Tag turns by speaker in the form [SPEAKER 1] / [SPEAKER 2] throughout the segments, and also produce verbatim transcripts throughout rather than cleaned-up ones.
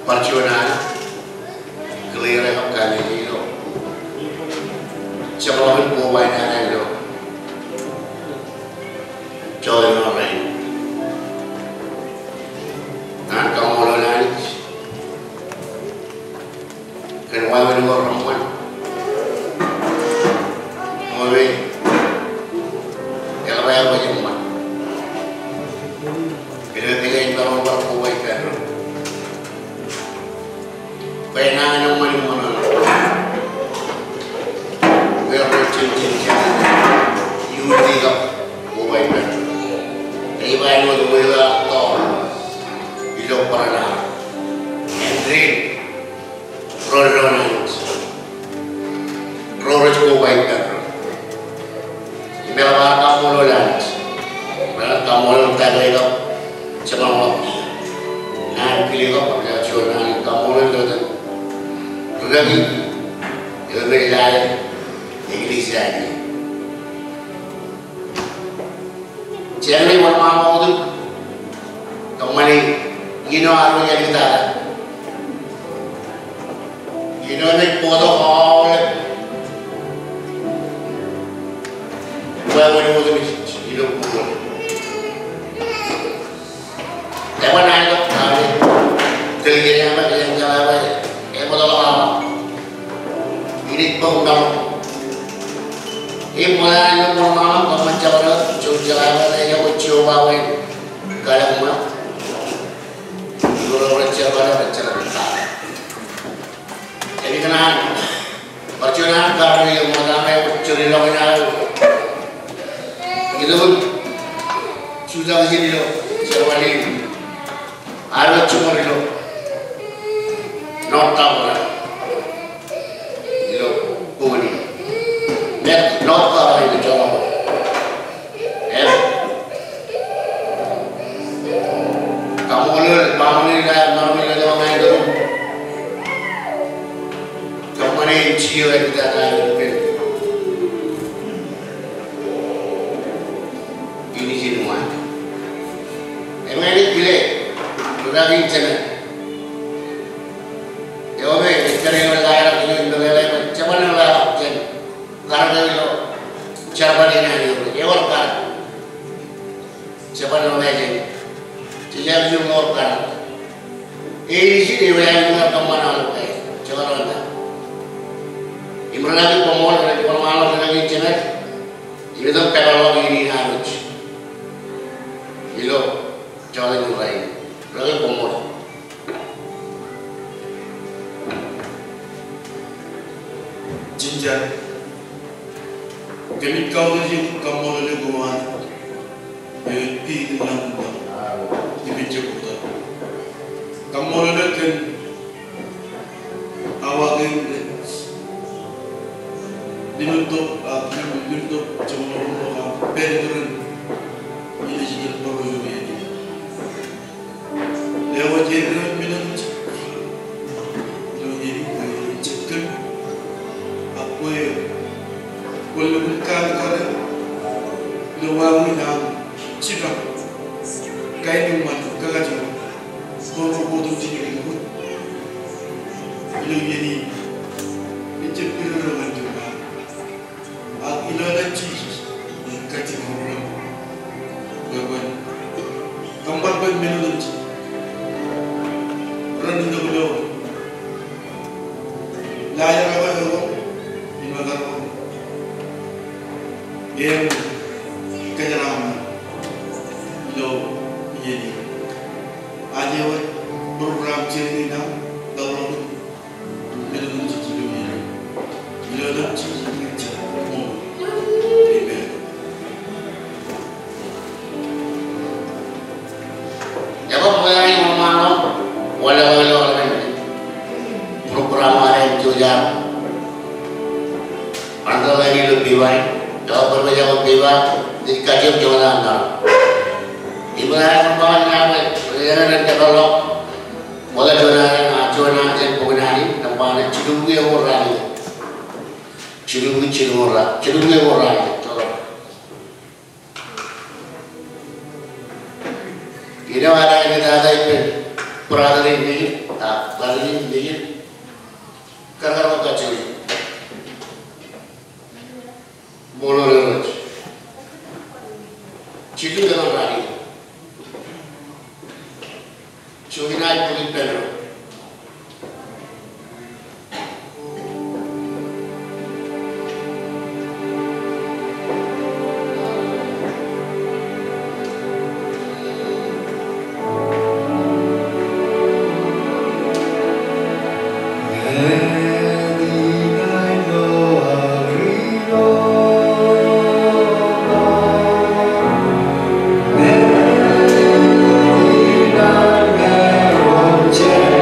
[SPEAKER 1] perjuangan clear up kali ini lo. Sebelum itu buat apa lo? Join orang. Nanti kamu lo nanti. Kenapa ini orang mana? Mulai. Kalau bayar banyak mana? Kita tinggal di dalam berkuai kan. Penang yang mana mana? Biar cincin cincin. Yudi kau kuai kan. Ibu ibu tu ibu tau. Hidup pernah. Entry. Rollonans. Rollers kuai kan. Ibu kamu rollonans. Kamu orang tak ada sebab apa? Nak pilih apa? Kerja jualan kamu orang tu tu. Lagi, yang berjalan Inggris lagi. Jangan lupa mahu tu. Kamu ni, you know apa yang kita ada. You know ni foto all. Buat mana tu ni? You know foto. Lepas nanti kami kerja apa yang jalan apa? Emo dalam ini penggal. Ini mulai nomor malam kamu cakap cuci jalan ada yang coba we kalau mana? Guru belajar pada belajar kita. Jadi kenal perjuangan kami yang mulai curi lawan itu sudah begini loh. Siapa ni? Ada cuma itu, not tahu lah. Itu kuni. Net not tahu itu cuma. Eh, kamu ni, kamu ni dah, kamu ni dah orang itu. Kamu ni cium kita dah itu. Ini semua. Emang ini pilih. Lagi cina, ya oke, cari orang lain lagi itu lelai, siapa yang lelai cina, karena itu siapa yang ini, ya orang kan, siapa yang lelai cina, siapa yang orang kan, ini sih dia yang orang kemana lelai, siapa orang kan, imran lagi pemol, lagi pemol lagi cina, ini tu teknologi ini harus, ilo, jalan lelai. Lagi pemur. Jinjat. Kami kau ni kamu ni guan. Yang pi dalam buat. Di Jepun. Kamu ni kan awak ni dinutup, dinutup cuma orang berturun. Ini jadi baru ni. Lewat jalan minum, lalu jadi cekal, apa yang, kalau bukan kerana, lewat minum, cipta, kain rumah, kerja, semua bodoh jadi itu, lalu jadi, cekal orang juga, aku ilah cik, kerja orang, berbuat, kamar pun minum cik. Orang itu belum. Layak apa itu? Lima tahun. Yang kejaran belum jadi. Aja awak program cerita dalam belum jadi belum. Belum jadi macam mau. Lima. Jawab pertanyaan yang mana? Walau-walau program ada juga antara lagi lebih baik, jawab berbagai lebih baik, dikaji jawaban anda. Ibarat membawa nama, perjalanan terlalu, mulai jawaban jawaban yang pengenali, nampak cidubu yang orang, cidubu cidubu orang, cidubu yang orang. Ini ada yang kita ada itu. Perhatian ini Ah, lagi dingin. Karena kau curi. Bolo lewat. Citu dalam lari. Curi naik kulit penuh.
[SPEAKER 2] Yeah.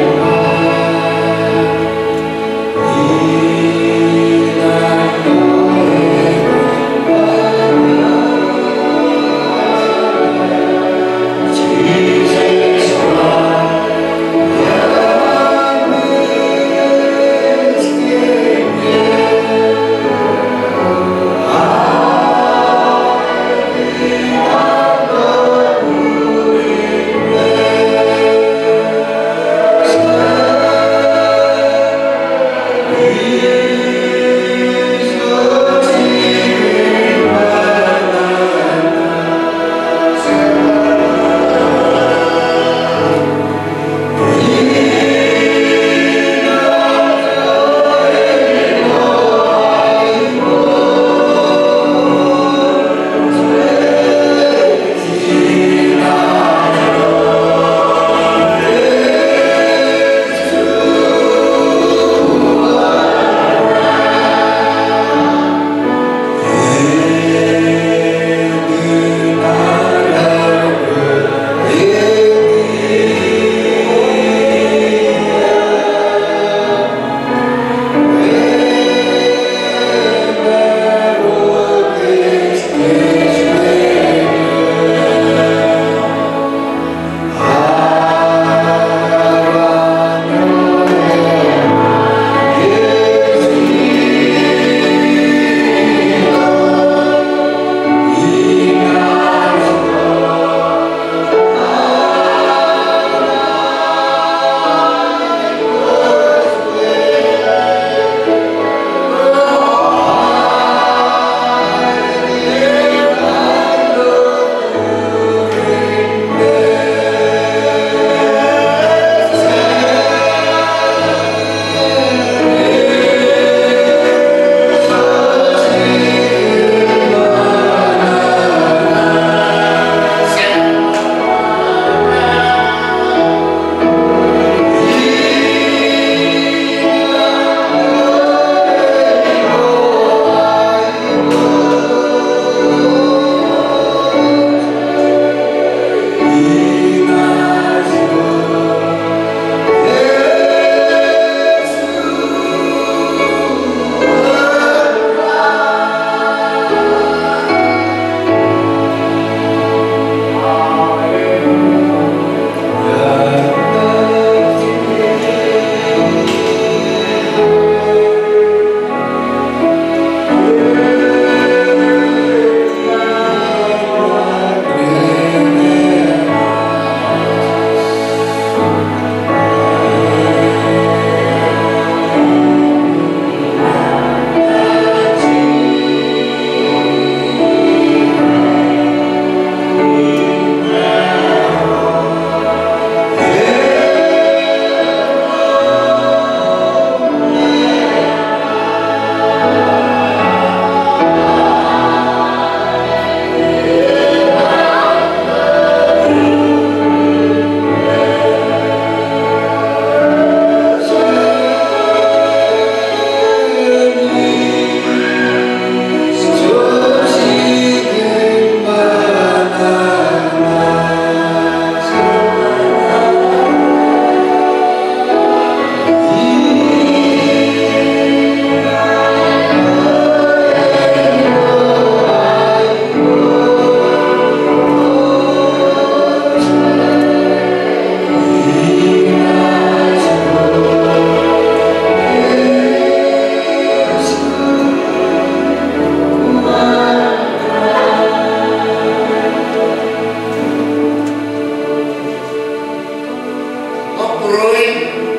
[SPEAKER 1] Woodfin.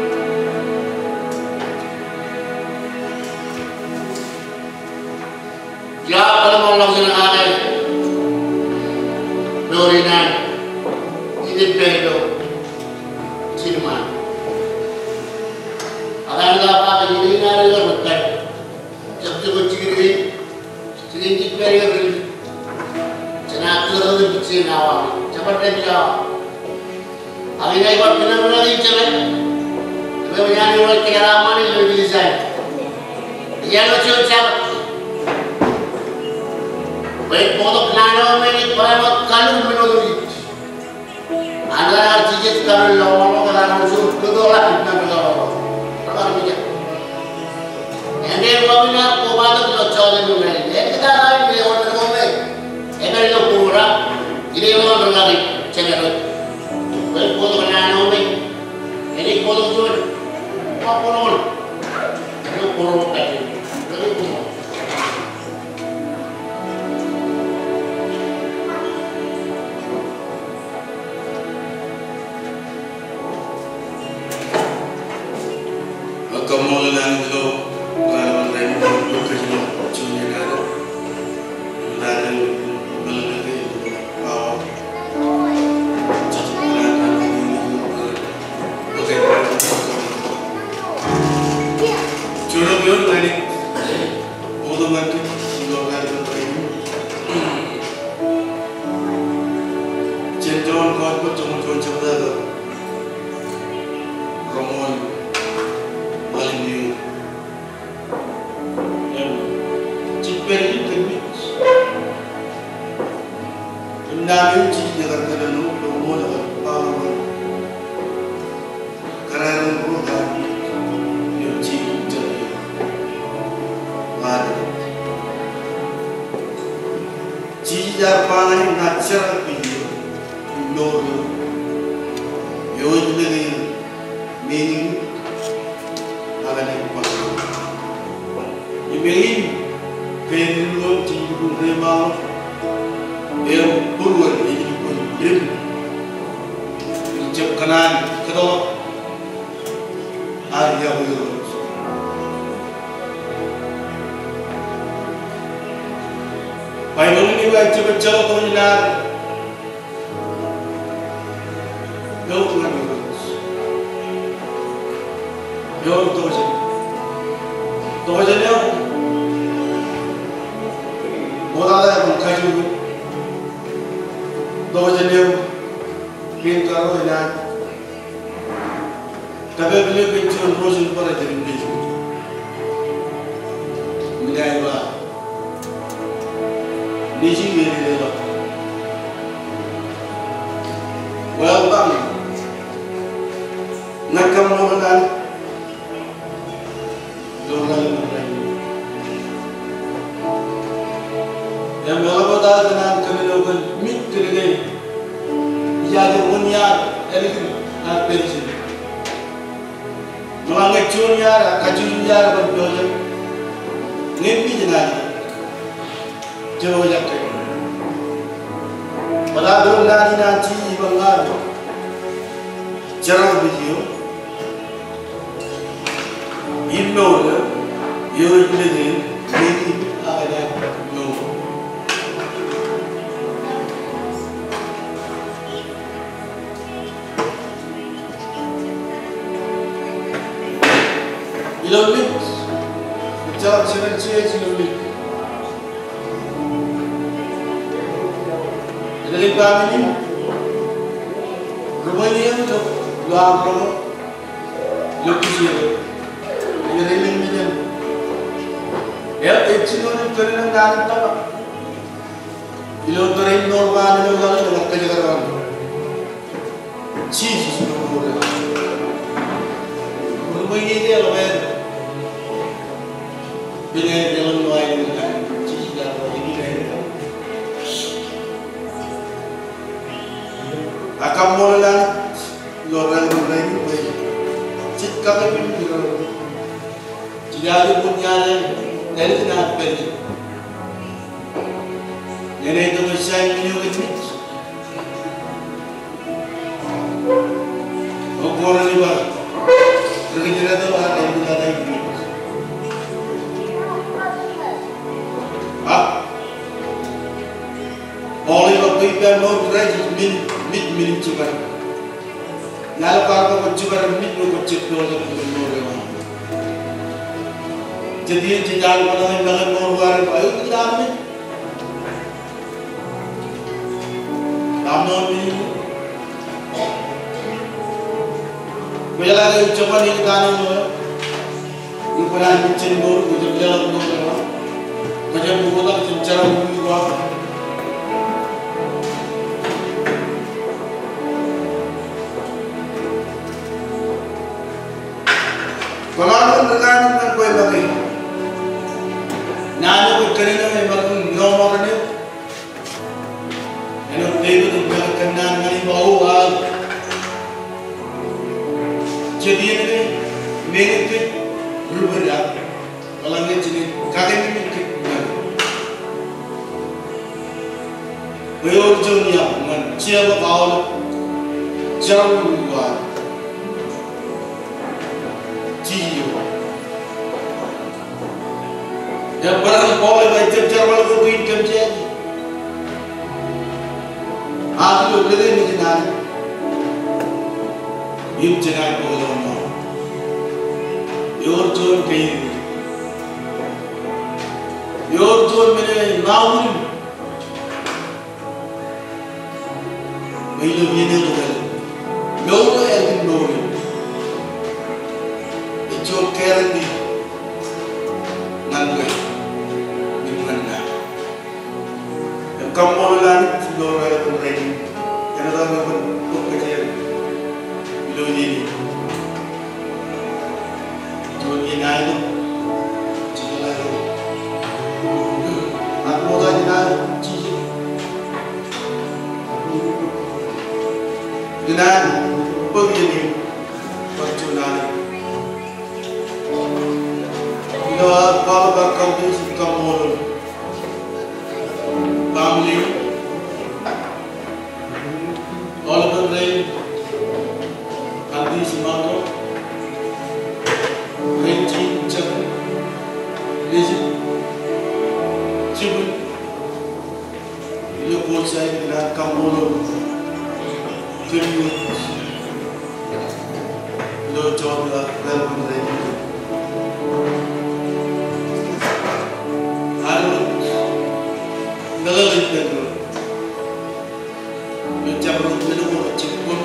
[SPEAKER 1] Ya, kalau mau langsung ada, Dorinan, ini perlu, cinema. Akan apa jadi nari berkat, jam jam ciri, ciri ciri perlu, cenah terus bicara awam, cepat dia. Akan ini buat benar-benar ini cepat. Tapi menyanyi buat keramat ini lebih desain. Dia lucu cepat. Baik bodoh kenal ini kalau kalau menurut anda artinya kalau lawan orang musuh betul lah kita berlawan orang macam ini bagaimana kobalnya kalau cawat itu ni kita lagi ni orang orang ni ini lo pura ini orang lagi cenderung baik bodoh kenal ini ini bodoh tu apa pun itu pura tadi itu pura
[SPEAKER 2] kamu dan lo kalau mereka lo kerja cuma ada dan melengkapi awak cakap dan oke cuma biar lagi bodoh mati lo ada mereka cenderung kau pun cuma cuma cakap ada Rommy Very techniques. Namin ci jagar kadanu mo na power. Karan ko ka yung ci jari. Wala. Ci jar pangan natural video. No. Yun din meaning agad pa. Ibigin Kailangan cipu rema, yang purwan ini pun jem, jam kanan kedua, hari yang baru. Bible ini baca baca kau jenar, kau tuan terus, kau terus, terus jadi Orang ada yang kaji itu, dua jenis pintar orang yang, tapi beliau pintar rosin pada jenis itu, menjadi apa? Niji ini dia. Welcome, nak kamu orang orang yang melakukan dengan kemelokan mit terlebih, jadi unyar, elektrik, arpeji. Melanggar cunyar, kacunyar berdoa, ngepi jenari, jauh jauh. Pada belum nari nanti bangar, jarang video, ignore, you will be maybe ada no. Ilomit, jawab siapa cie ilomit. Jadi kami ini, rumah ini yang tu, luar rumah, luki siapa, ini reling macam, ya, ecino ni kerana nak apa, ilom terin normal, ilom kalau nak kerja kerana, cie sih semua orang, rumah ini dia loh. Bila dalam doa ini kan, cici dalam ini kan. Akan mula lorang lorang ini boleh. Cik kami pun berlalu. Tidak ada punya dari sana pergi. Jadi itu saya minum itu. Orang ini bar. Kira-kira tu ada yang tidak ada ini. Ah, oleh waktu itu mau berai min min min cukai. Lalu kalau kau cukai min kau cek dulu tu mau lewat. Jadi jangan malah malah mau luar ayo kita ambil. Ambil ni. Bila lagi coba ni kita ni, ni pernah bincang dulu, kita jalan dulu. Macam buku tak cara buku apa? Kalau orang berkan dengan kau bagi, nana kau kerana memang normal ni. Eno dewa tu berkan nana ni bau al. Jadi ini mengikut berbeda. Kalau ni jadi kakek ni mengikut. Bayar dunia, macam awal jauh luar, jiwa. Yang berada bawah itu jauh lebih income je. Aku lebih ni jenang, ini jenang boleh mana? Your job kaya, your job mana naun. Milo ini logal, logo yang logo. Itu keren ni, nanggai, ni mana? Yang kamu lalu flora yang lain, yang ada apa pun kerja, milo ini. Jual ini aja, jual aja. Aku mau tanya nak. Dengan begini perjuangan, bila kalau berkongsi kamu family, all of them, nanti semua renci cakap, lezat, cibun, bila boleh dengan kamu Jadi, lo coba dalam ini. Alu, dalam itu dulu. Lo coba dulu mau cepun,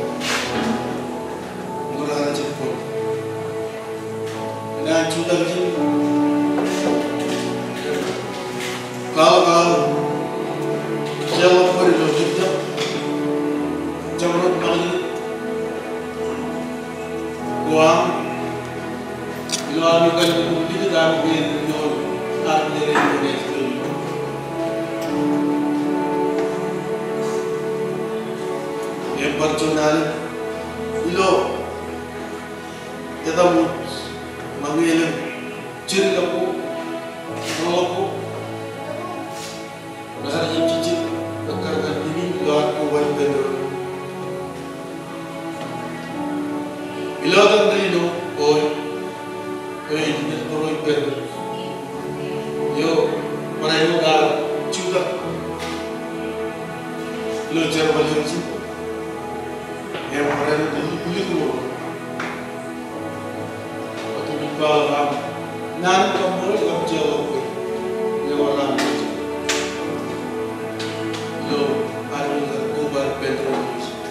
[SPEAKER 2] murah cepun. Dan juga ni, kalau kalau jawab beri lo kita. Jawab balik, guam, kalau anu kalau kita tidak ambil jual, ambil dari itu. Yang perjuangan, ilo, kita mau mengambil ciri kamu, kamu, besar yang cicit, kerja ini luar kuat betul. Ilagan Rino boy, kaya hindi puro iper. Yo, pareho ka juga. Lo jar balik sih. Yang pareho dulu beli ko. Atau bikal ram. Nan kamu kamu jawab ko. Yo ram. Lo pareho ka kubar petrol.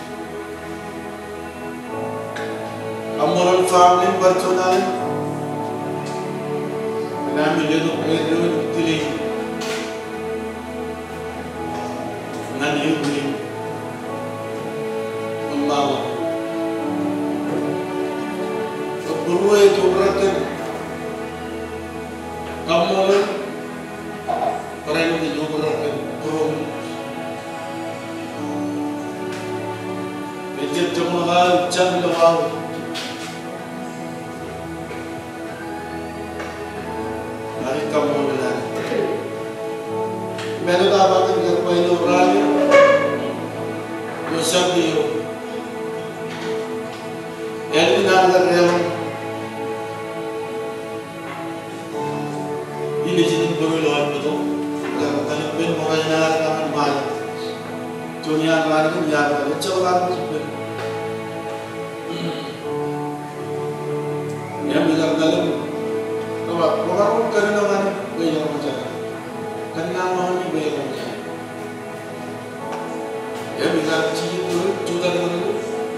[SPEAKER 2] Amoral family personal, kami lihat orang itu pilih, nani ini, membawa, keperluan itu berarti, kamu orang itu berarti kurang, Ejep cemahal jam lewat. Kamu benar. Menu apa kan yang paling orang Yosef dia. Yang ini nak ada yang dunia kemarin kan ya baca orang super. Ya bilang dalam kalau orang kerana orang bayar macam kerana orang ni bayar macam. Ya bilang ciri tu juga dulu.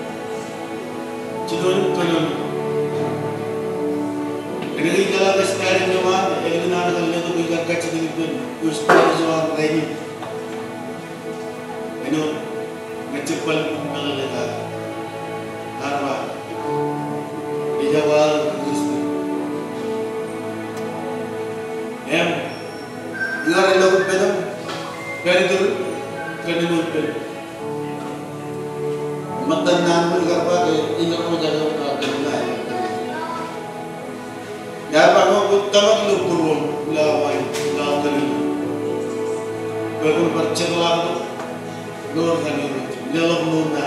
[SPEAKER 2] Ciri tu kerana Negeri dalam sekarang ni mana? Yang mana kalau tu bilang kacau itu ustaz jual lagi. Ino ngecepal pun leka. Arwah dijawab Kristi. Em, ilar elok pedam, kari tu kari tu pedam. Matan nama ilar pakai ilar mau jaga pakai ngai. Ya pakai utama tu kurun lawai lawai. Berkul percakapan Noel kami dalam nona.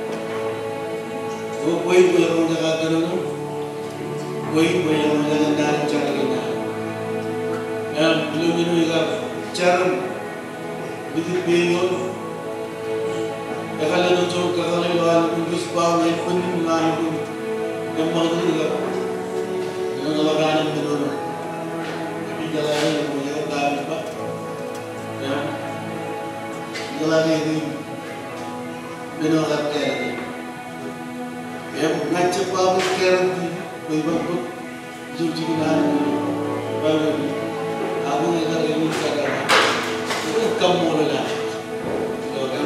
[SPEAKER 2] Oh, koi koi yang menjaga kerana, koi koi yang menjaga dari cara kita. Yang belum ini juga cara hidup beliau. Kalau itu cuma kalau luar Inggris bawah yang pun lain pun yang mahu juga. Yang lawan yang berdua. Tapi jalan yang menjaga dari apa? Ya. Jalan ini Rino Zedkaia. Ya, ngacip bawa kerana ni, bawa pun juji dengan bawa ni. Aku ni kalau ini sekarang, itu kamu lah, kan?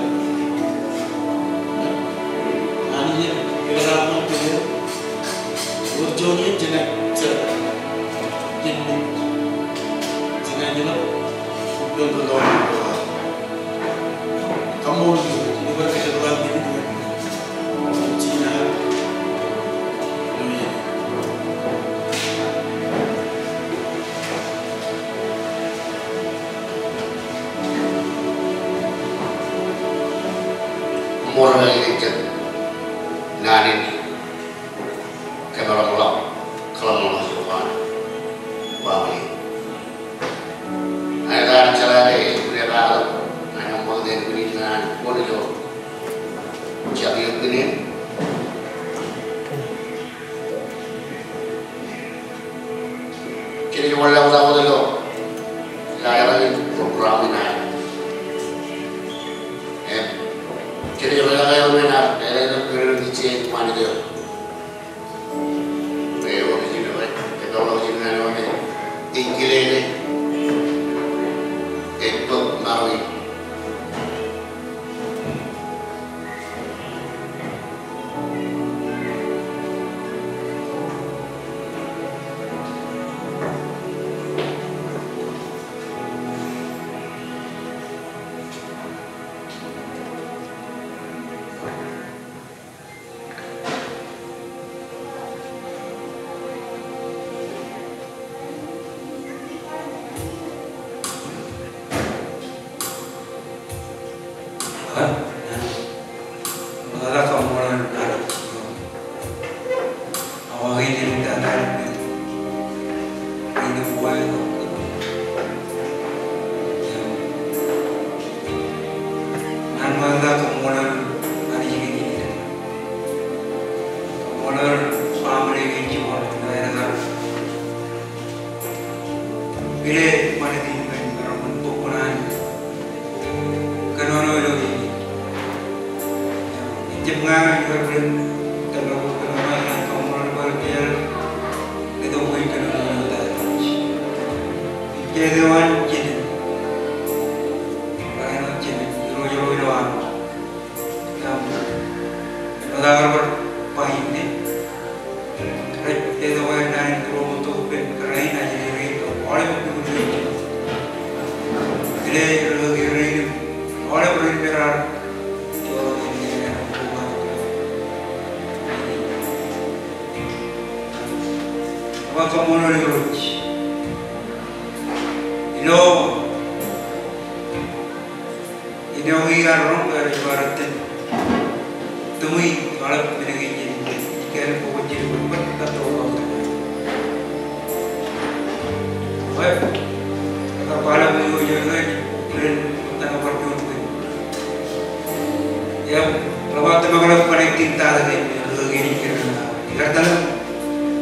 [SPEAKER 2] Ani je, kerana apa dia? Urjoni jenak cer, jenak, jenak jenak, bukan berlawan. Kamu ni, ini berkata orang ini tu, Cina, dunia.
[SPEAKER 1] Umur lagi kecil, nani ni, kamera mulak, kalau mulak sukan, bagi. Ayat cara ni, punya baru. Dan begini dengan boleh jo, jadi begini. Jadi orang orang boleh jo, saya lagi program ini. Eh, jadi orang orang yang mana, ada yang berada di sini mana dia? Eh, orang sini tu, kita orang sini mana orang ni, tinggi ni, itu marui.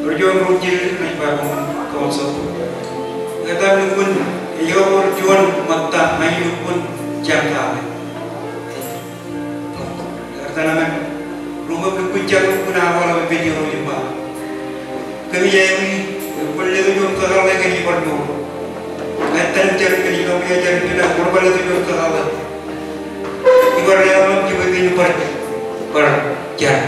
[SPEAKER 3] Berjuang rujil naik bangun konsol. Kata pun, ia berjuang mata main pun jangka. Kata nama rumah berkuncang pun awal video jumpa. Kami jadi boleh tujuan kalau lagi di Bandung. Kata cari kali kami ajar kita boleh tujuan kalau. Ibarat alam juga ini per per jam.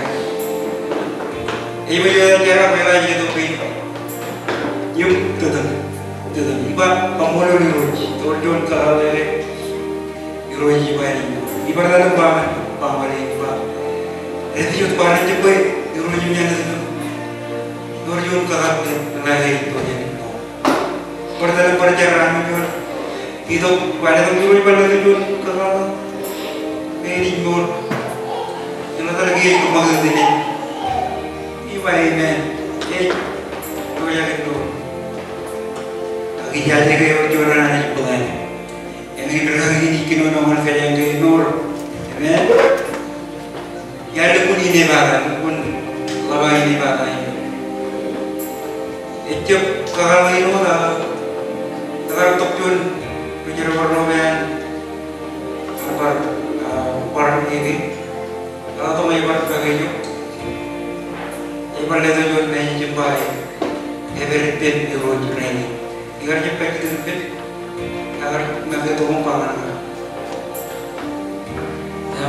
[SPEAKER 3] Ibu juga cara bela jadi tu yung tetap tetap iba pamulu ni roji torjon kalale roji bani iba dalam paman pamali iba itu juga paman jepay roji nya itu torjon kalale nalai itu jadi pada dalam perjalanan itu itu pada dalam roji pada itu kalale ini mur yang lagi itu maksud ini iba ini eh tu yang itu kita jadi kayak orang anak pengen, yang ini berlari ini kino nomor kayak yang nur, ya, ya ada pun ini bahan, pun lama ini bahan. Itu kalau ini lah, kalau topun bicara berlombaan, ber ber ini, kalau tu mai ber bagaimana, ibarat itu jual naik jempai, everything di road ini. Ikan jepek itu lebih agar nggak ketemu pangan. Ya,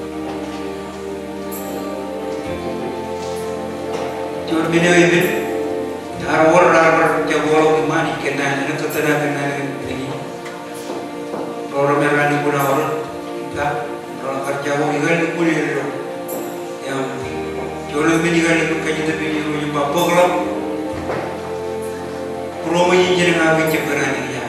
[SPEAKER 3] cuma video ini, arwar arwar jauh gimana? Kena ini ketemu kena ini. Orang merah ni pun orang, tak orang kerja orang ikan pun itu. Yang jauh lebih ikan itu kaji tapi itu jumpa pokok. Promo ini jadi ngawi ceperan ya,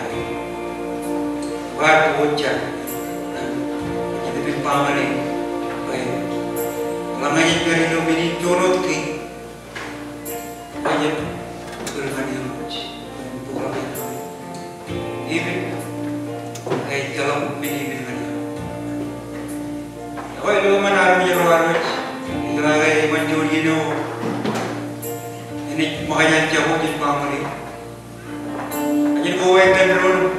[SPEAKER 3] buat bocah, jadi pimpama ni, baik. Lama ini beri lomi ni jorot ki, banyak berani yang bocah, bukan itu. Ini, kayak dalam ini berani. Awak itu mana army jorot, lagi Majuro itu, ini makanya jauh di pimpama ni. Jadi kau yang terdorong,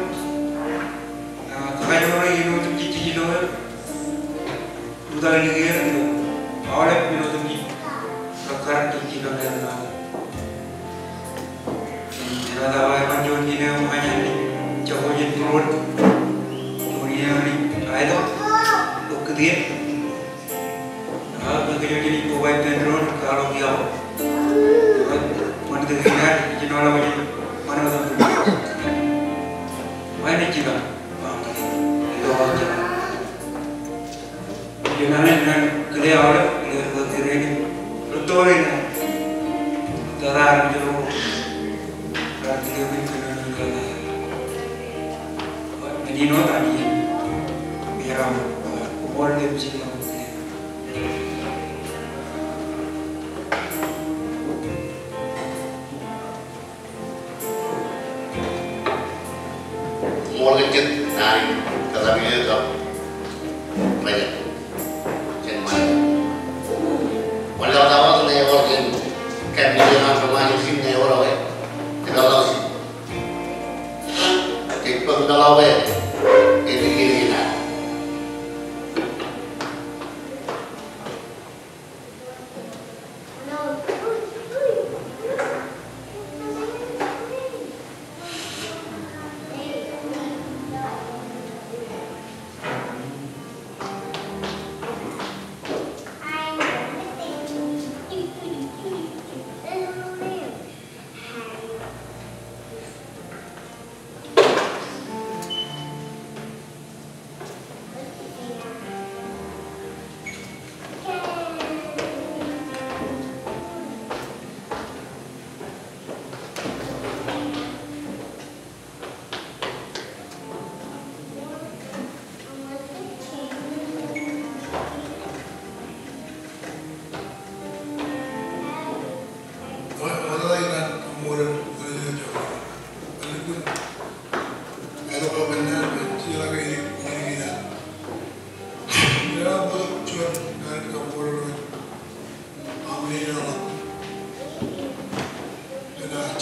[SPEAKER 3] kalau orang itu tu cici cici doa, tu dah lagi ada tu, awalnya itu tu ni, sekarang cici doa ada. Jadi awalnya Majuro ni dia makanya ni, jauh jadi turun, turunnya ni, ada tu, tu kedia. Ah, bekerja jadi kau yang terdorong kalau dia, mana tu kena, cici doa macam mana tu. Mana juga, itu aja. Jangan dengan kerja awal, kerja kerja ini, betul ini. Terang jauh, terang jauh itu kerja. Ini nota ni, biar umur dia mesti tahu.
[SPEAKER 1] More legit nine, tetapi dia tak banyak. Jangan mana. Walau tahu tu ni orang kan dia nak bermain sim ni orang eh, tidak tahu sih. Jadi pengalau eh, ini ini nak.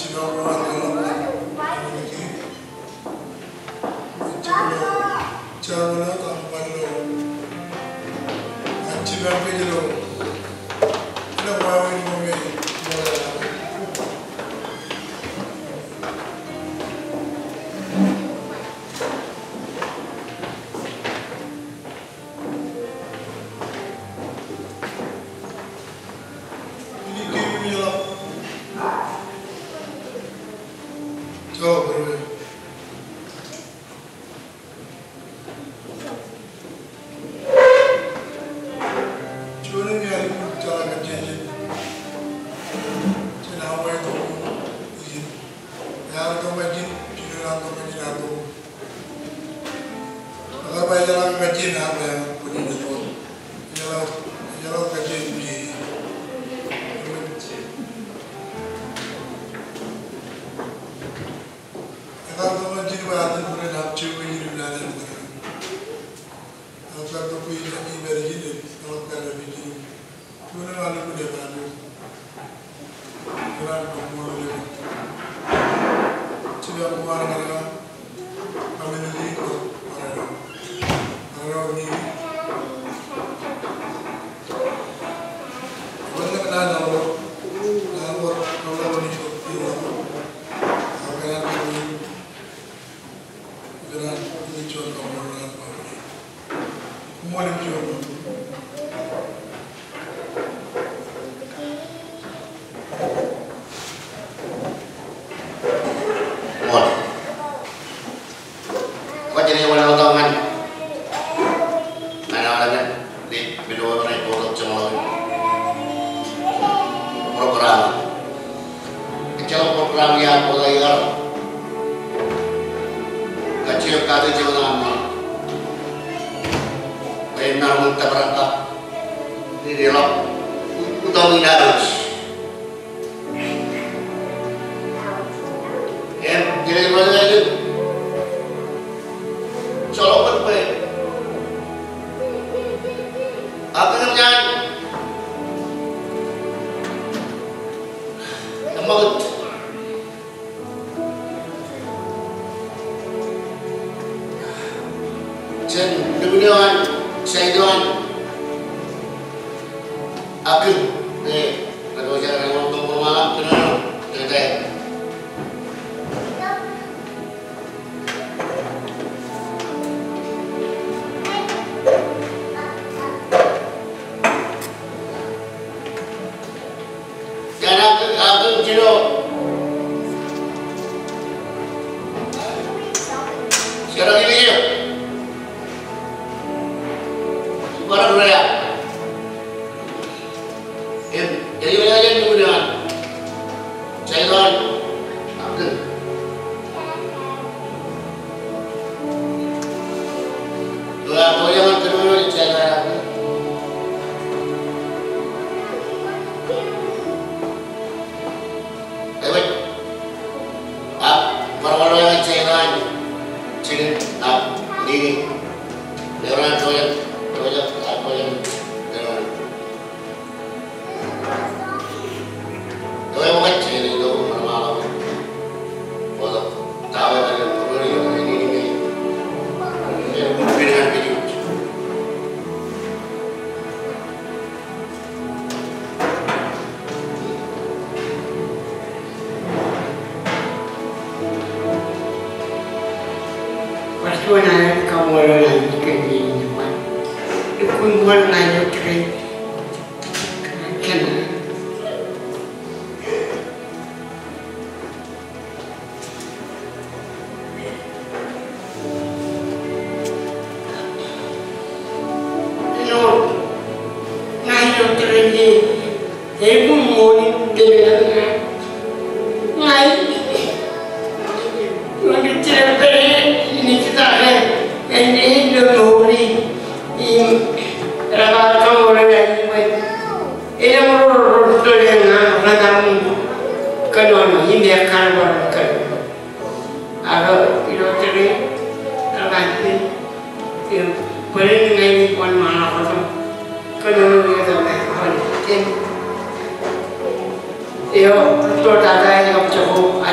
[SPEAKER 4] Yo, betul ada yang kamu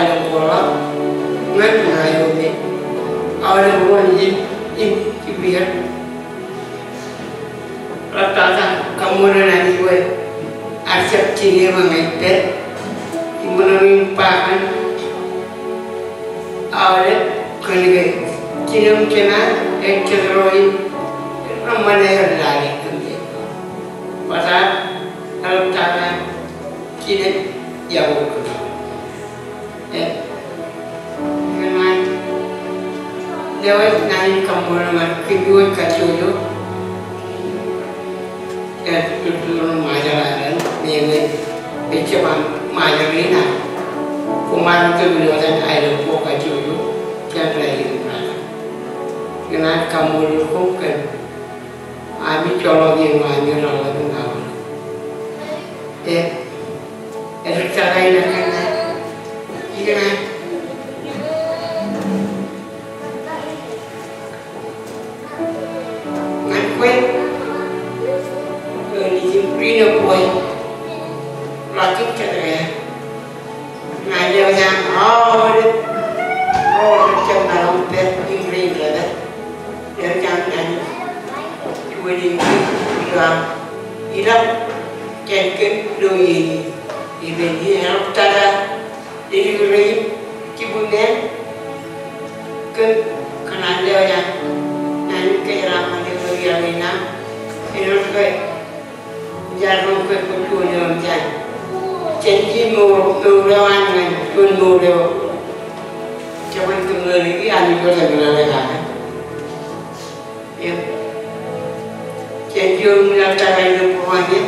[SPEAKER 4] awal bukan ini ini biar rata-rata kamu nanti buat acap ciri mengait Ibu pakan awalnya kerja ciri kena ekstroi ramai yang lagi kerja pasal kalau tangan ciri jauh kerja eh memang lewat nanti kamu nama kedua kacau ya turun majalah ni Becaman Majuro, kumain tu beliau dan ayah pokok julu, jangan lagi mana. Kerana kamu lupa kan, kami colok yang mana orang tu tahu. Eh, ada cara ini kan? Iya. Ngaku, ni Rinoboy Lakkin Zedkaia, ngajar yang awal, awal macam dalam pet Inggris ada, dari jangan dua lima hilang, hilang, jangan dua ini, ini hilang tara, jadi orang cibunen, kan kenal dia yang nanti keramat dia bagi Alina, ini orang jarang kekutu dia macam. Jenny Moses dengan Tuan Moses, siapa itu lagi? Anu juga lagi kan? Ya, Jenny menyatakan itu pokoknya,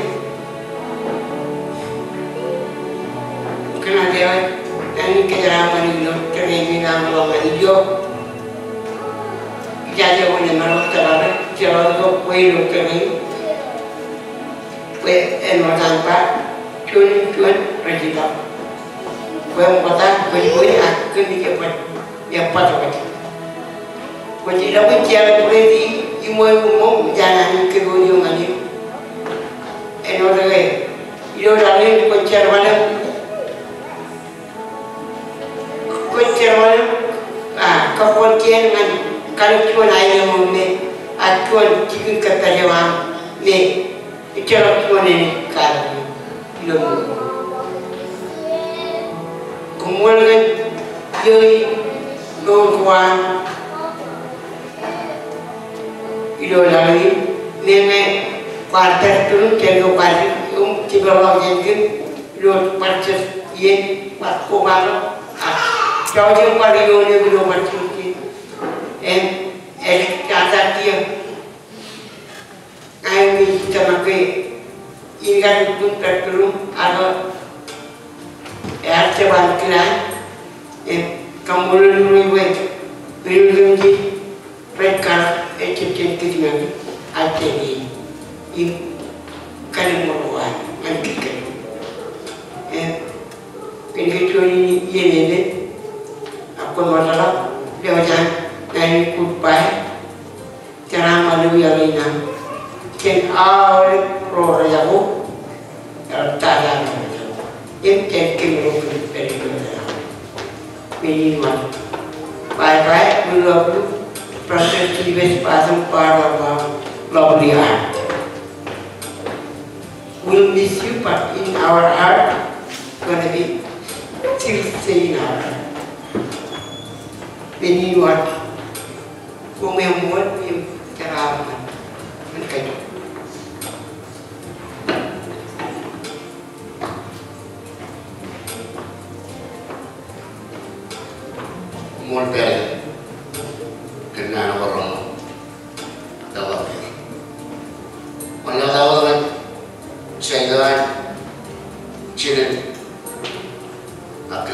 [SPEAKER 4] kerana dia nanti kejaraman itu terjadi nama orang itu, jadi orang yang malu terlalu, terlalu kau perlu terlalu, perlu enak tanpa. Tuan-tuan rajinlah. Kau kata beri-beri akan dicapai yang patut. Kau tidak bicara berarti ibu-ibu jangan kegunjung ani. Eno lagi, itu lagi kau bicara mana? Kau bicara mana? Ah, kau pun kian kan kalau tuan ayah mumi, tuan cikgu kata jawab, ni bicara tuan ini kalau. Kemudian jadi kawan itu lagi nenek partai turun jadi partai um tiga orang jadi dua partai ye pak komando jauh jauh partai ini dua partai em em kata dia kami kita makai ingat pun terturun ada air cepat kena, kamu lalu lewat, lalu lagi mereka ecek-ecek kena ada ni, ini kalau meruan, nanti kan, ini tu ini ini ni, aku masalah dia macam dari kupai, cara malu yang ini, kan awal pro rajaku, tahan. Yang kecil mungkin dari mana? Minimal. Bye-bye. We love you. Proses divis pasang para lovely heart. We'll miss you, but in our heart, gonna be still stay in our heart. Minimal. Kung may muat, yung karaman. Ano kayo?
[SPEAKER 1] Model kena orang tahu. Mana tahu kan? Jangan ciri akal.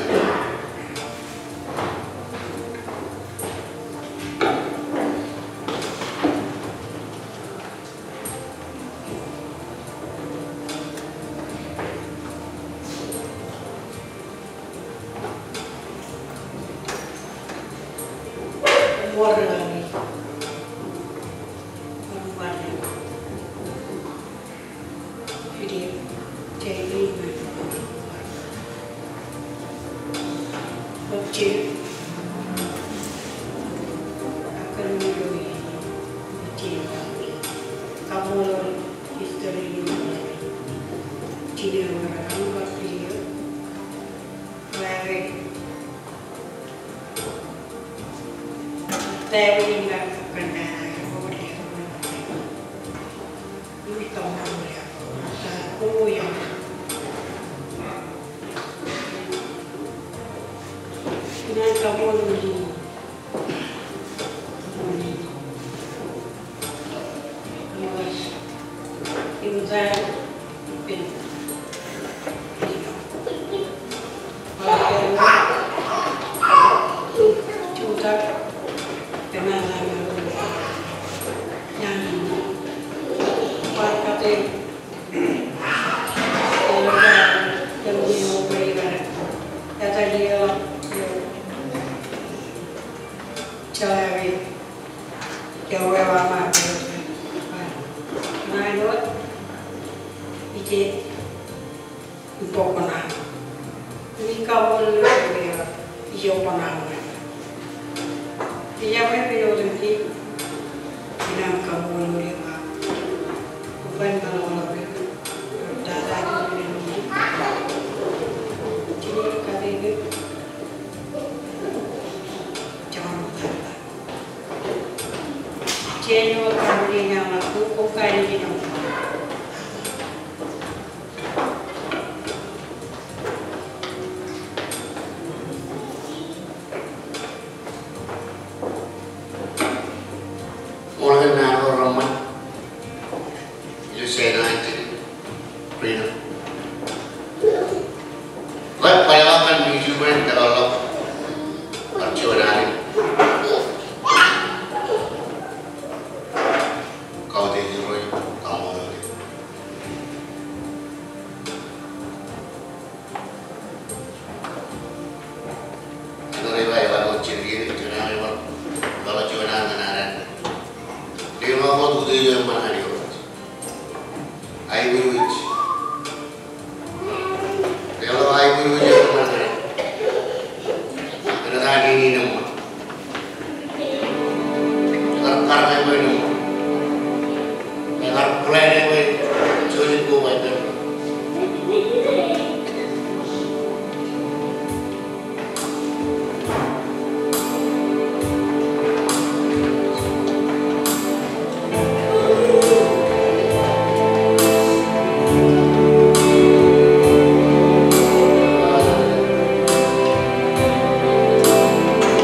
[SPEAKER 1] Thank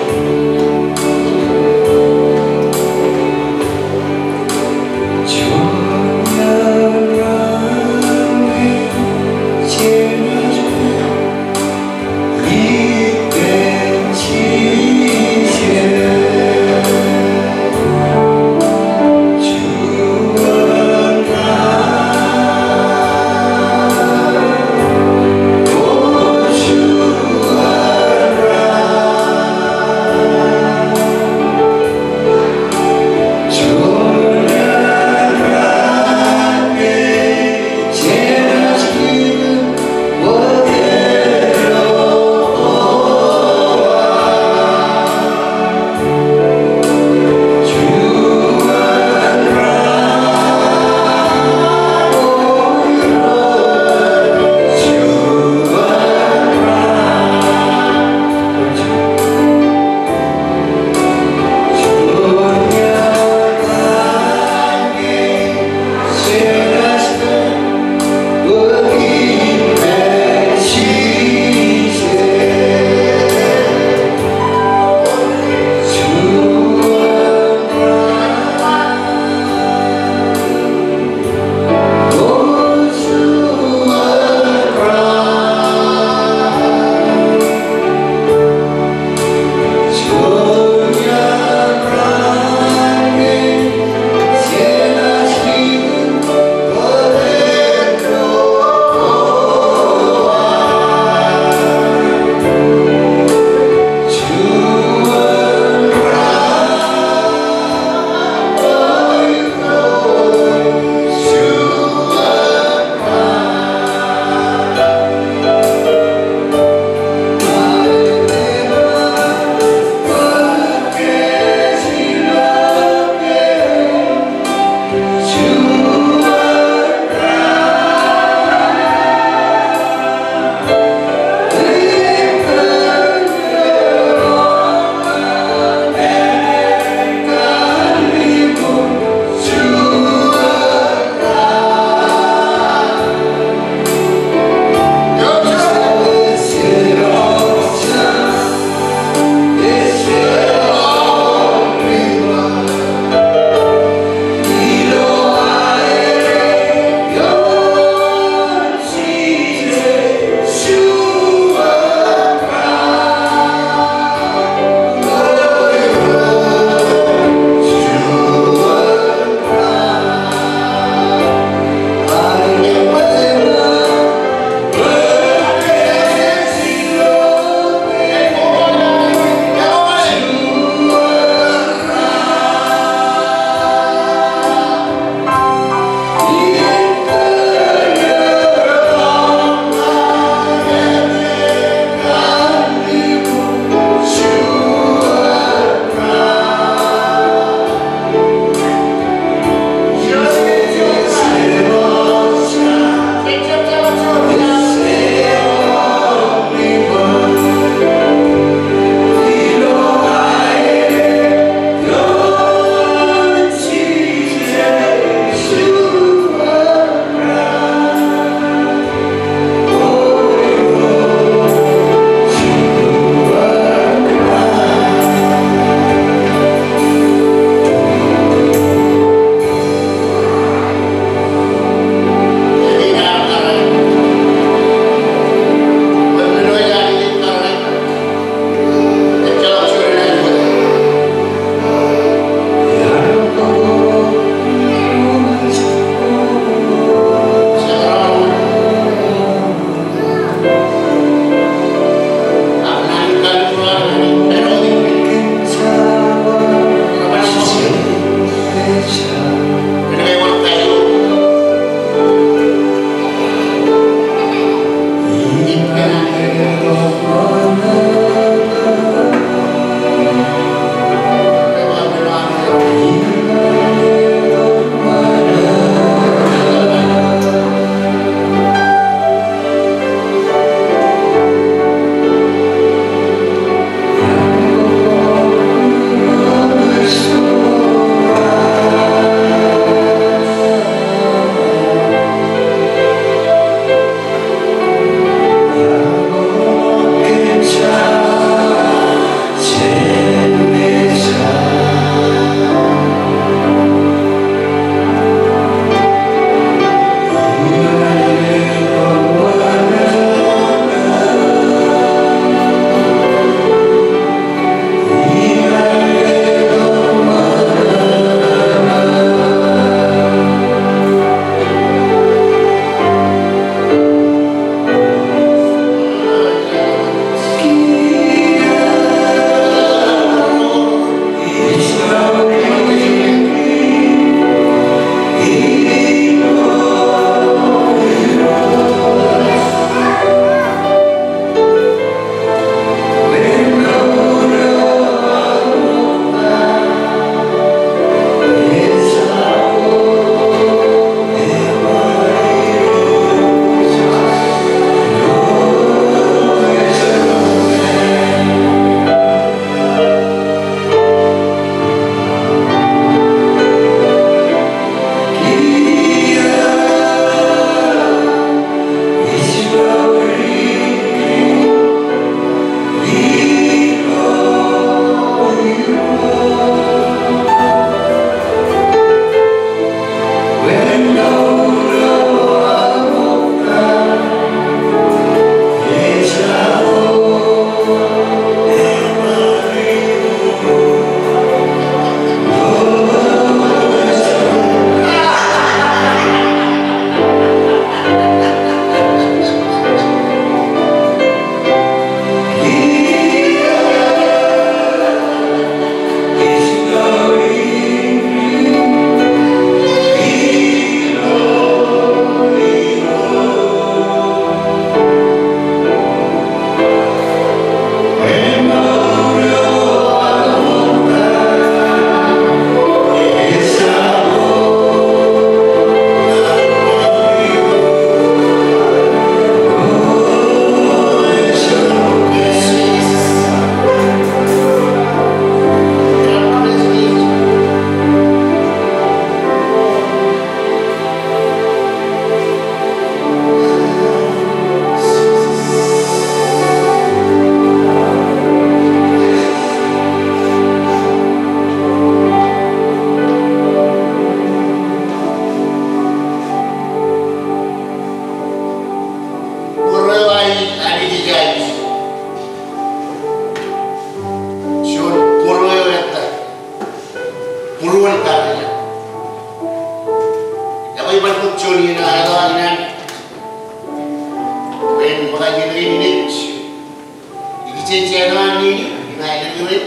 [SPEAKER 1] Jennyfer Nini Hilai Zedkaia.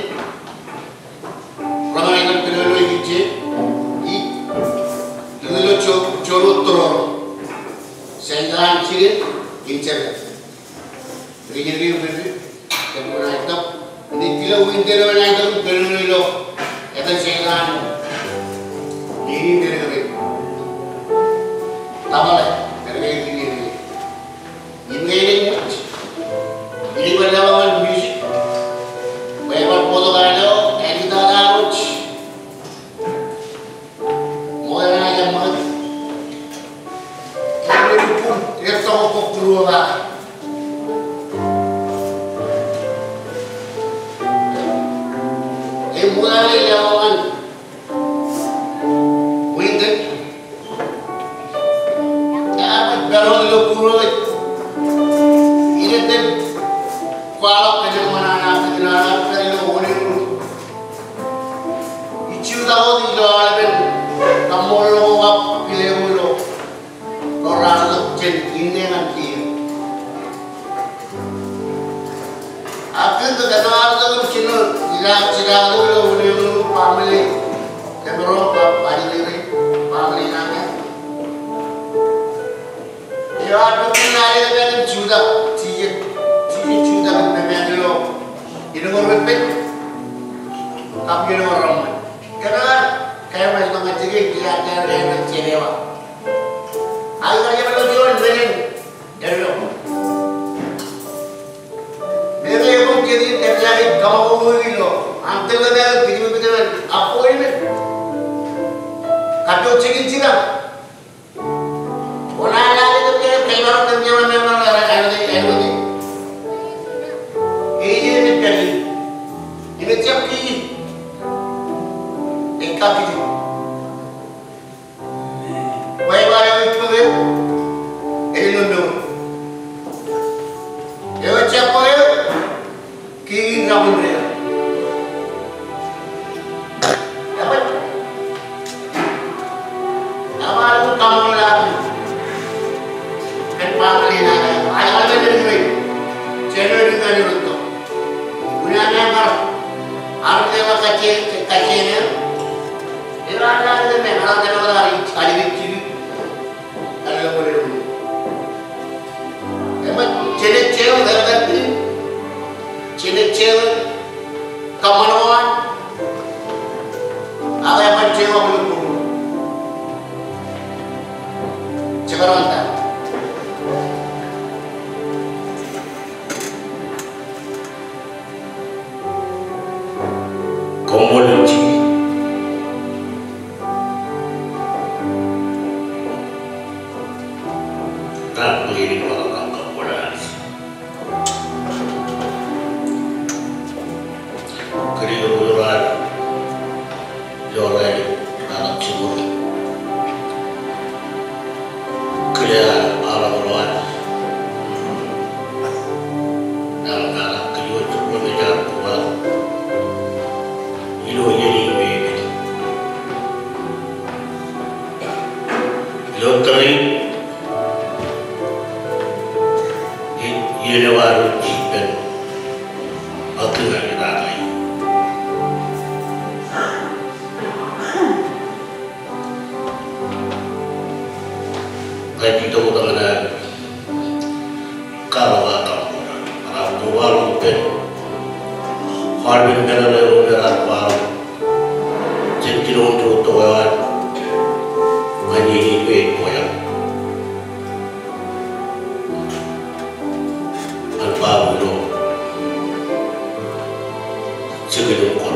[SPEAKER 1] Rommy Zedkaia. I Rino Zedkaia. Saya ciri incer. Regional beri. Kemudian itu ini kilo winter mana itu beri lo. Itu saya ini beri beri. Tahu beri ini ini. Ini ini ini berlawan musik. Berlawan foto kalau edit harus. Mulai aja mat. Ini pun dia tahu pokok lah. Mulai lawan winter. Apa baru lo kurang ini tu kalau kerja mana nak kerja nak kerja lo boleh tu. Icu tahu di luar ben kamu lo apa pilih lo orang tu jen ini nanti. Aku tu kenal tu cina cina cina tu lo boleh lo family kemero bari diri family nanya. Ya tu kenal dia kan juda tiga tiga juda kan memang lo ini orang pet tapi ini orang mana? Kenal kayak macam macam ni dia ada yang cerewa. Ayo kerja belum jual beli jadi lo. Mereka yang jadi terjadi kau ini lo, antar lagi begini begini apa ini? Kau cekik cekak, orang lagi tu dia keluar kerja memang orang ada di ada di. Ini ini kali, ini siapa ini? Engkau ini. Baik baik itu dia, ini nundu. Dia siapa ya? Kini kamu dia. Apa? Apa itu kamu lagi? Kan family nana. Ayah ada di sini. Channel di mana itu? Punya nama. Arti apa kacir kacirnya? Dia ada di mana? Ada di mana? Ada di sini. Ada boleh. Emang channel channel ada di Jennyfer kemaluan, apa yang macam apa belum pun. Sekarang tak. Komunikasi. Tak boleh orang komunikasi. Kerjaan jualan anak cibur, kerja alam luar, dalam anak kerja cibur menjadi tua, hidup jadi lebih. Lokali, ini baru jipen, aku nak lagi. Lagi tu dengan kalau akan orang tua lupa, harbin dengan orang berat baru, jadi untuk tuan menjadi baik moyang, alpa bulu, segala orang.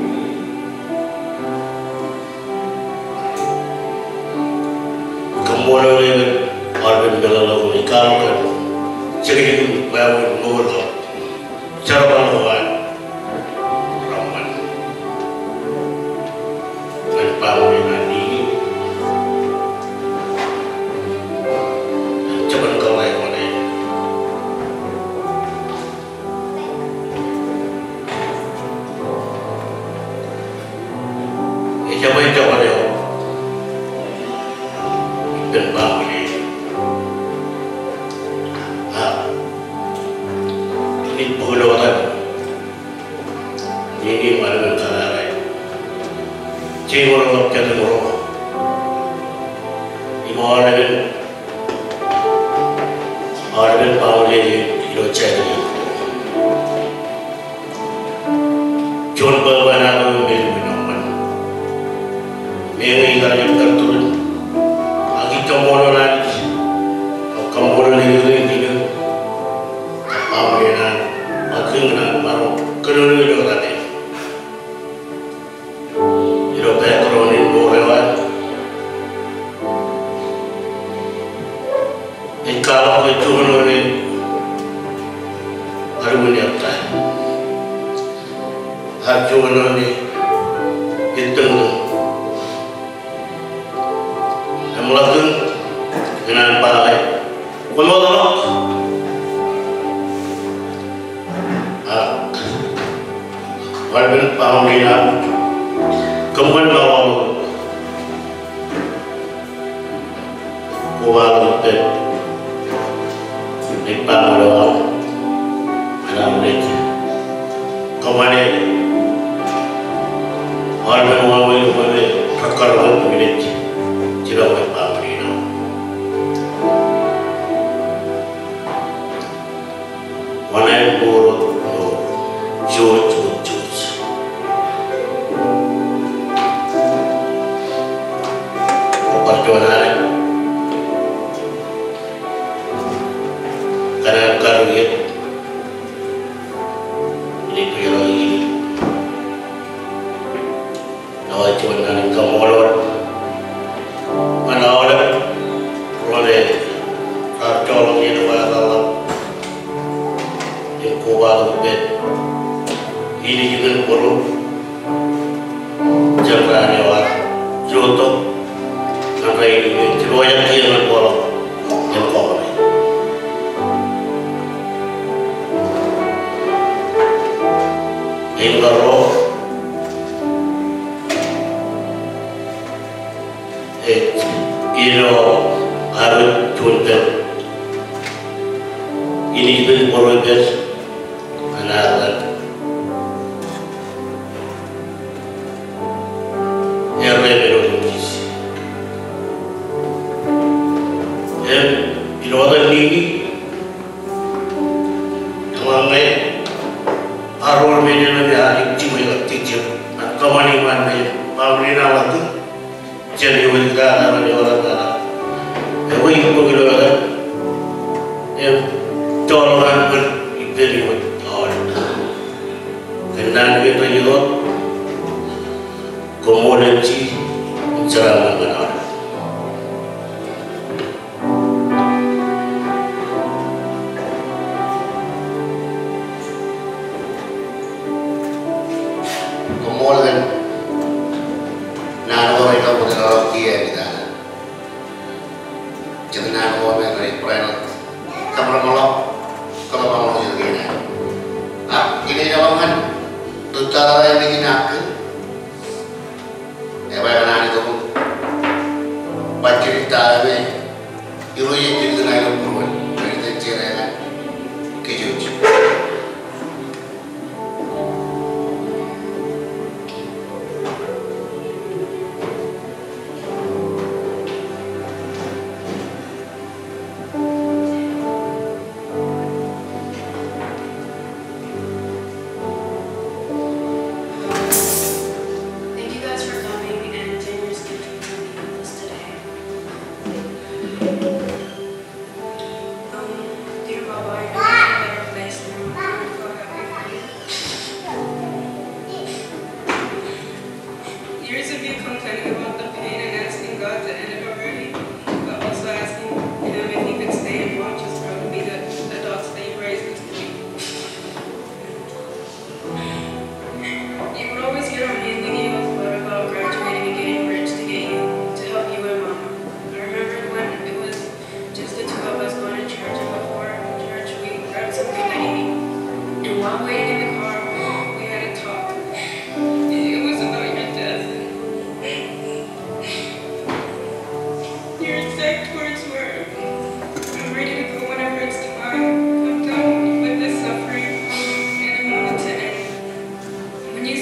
[SPEAKER 1] Kemudian ini orang dalam nikah kan, jadi baru nol, cara baruan, ramai, baru ini, cuman kau yang mana? Ini siapa yang coba dia? Dan bangun ini, ah, ini bodoh kan? Nini Maravan Kararai. Chingoro of Katamoro. Imorgan Arvin Pauli, Hirochari. John Balvana Milvinoman. Mary Garin Kartun. Agitamoro Ranch. Kamoro Living. Amena. Makingan Maro. Kuru Yorade. Europetron in Borevan. In Kala with Jumani Harmoniata. Harjumani Itun Amlagun Ganan Palai. One more lot. Ah, what will pound in up? Come on, now. Koalani Zedkaia, alam lek. Kamane, orang orang itu mana kakar orang milik, tidak boleh pahami na. Mana yang buruk, jauh jauh jauh. Perjuangan. Karena karunia ini kira ini awak cuma nak kamolor mana orang boleh karcolong ini dua dalam yang kuat bet ini juga perlu jangan awak jodoh nanti ini cuma yang dia boleh yang kau Ingaro, eh, ino harus tunjuk. Ini pun proses anak. Erre berologis. Em, ino ada ni, kawangai. Arwah media lebih ahli cuma yang tiga, kamani mana yang pamrina waktu, jadi mereka ada orang ada, yang itu begitu kan, yang tolongan berdiri orang, kenal kita juga, komoditi cara mengenal. Kemudian, nano orang itu bukan orang kia kita. Jangan nano orang yang peran kamera melok, kalau melok juga ini. Ah, ini jawaban tutara yang bikin aku. Ya, baik nano itu pun baca cerita ini, iru yang jadi naik umur, cerita cerita kejujuran.
[SPEAKER 5] When you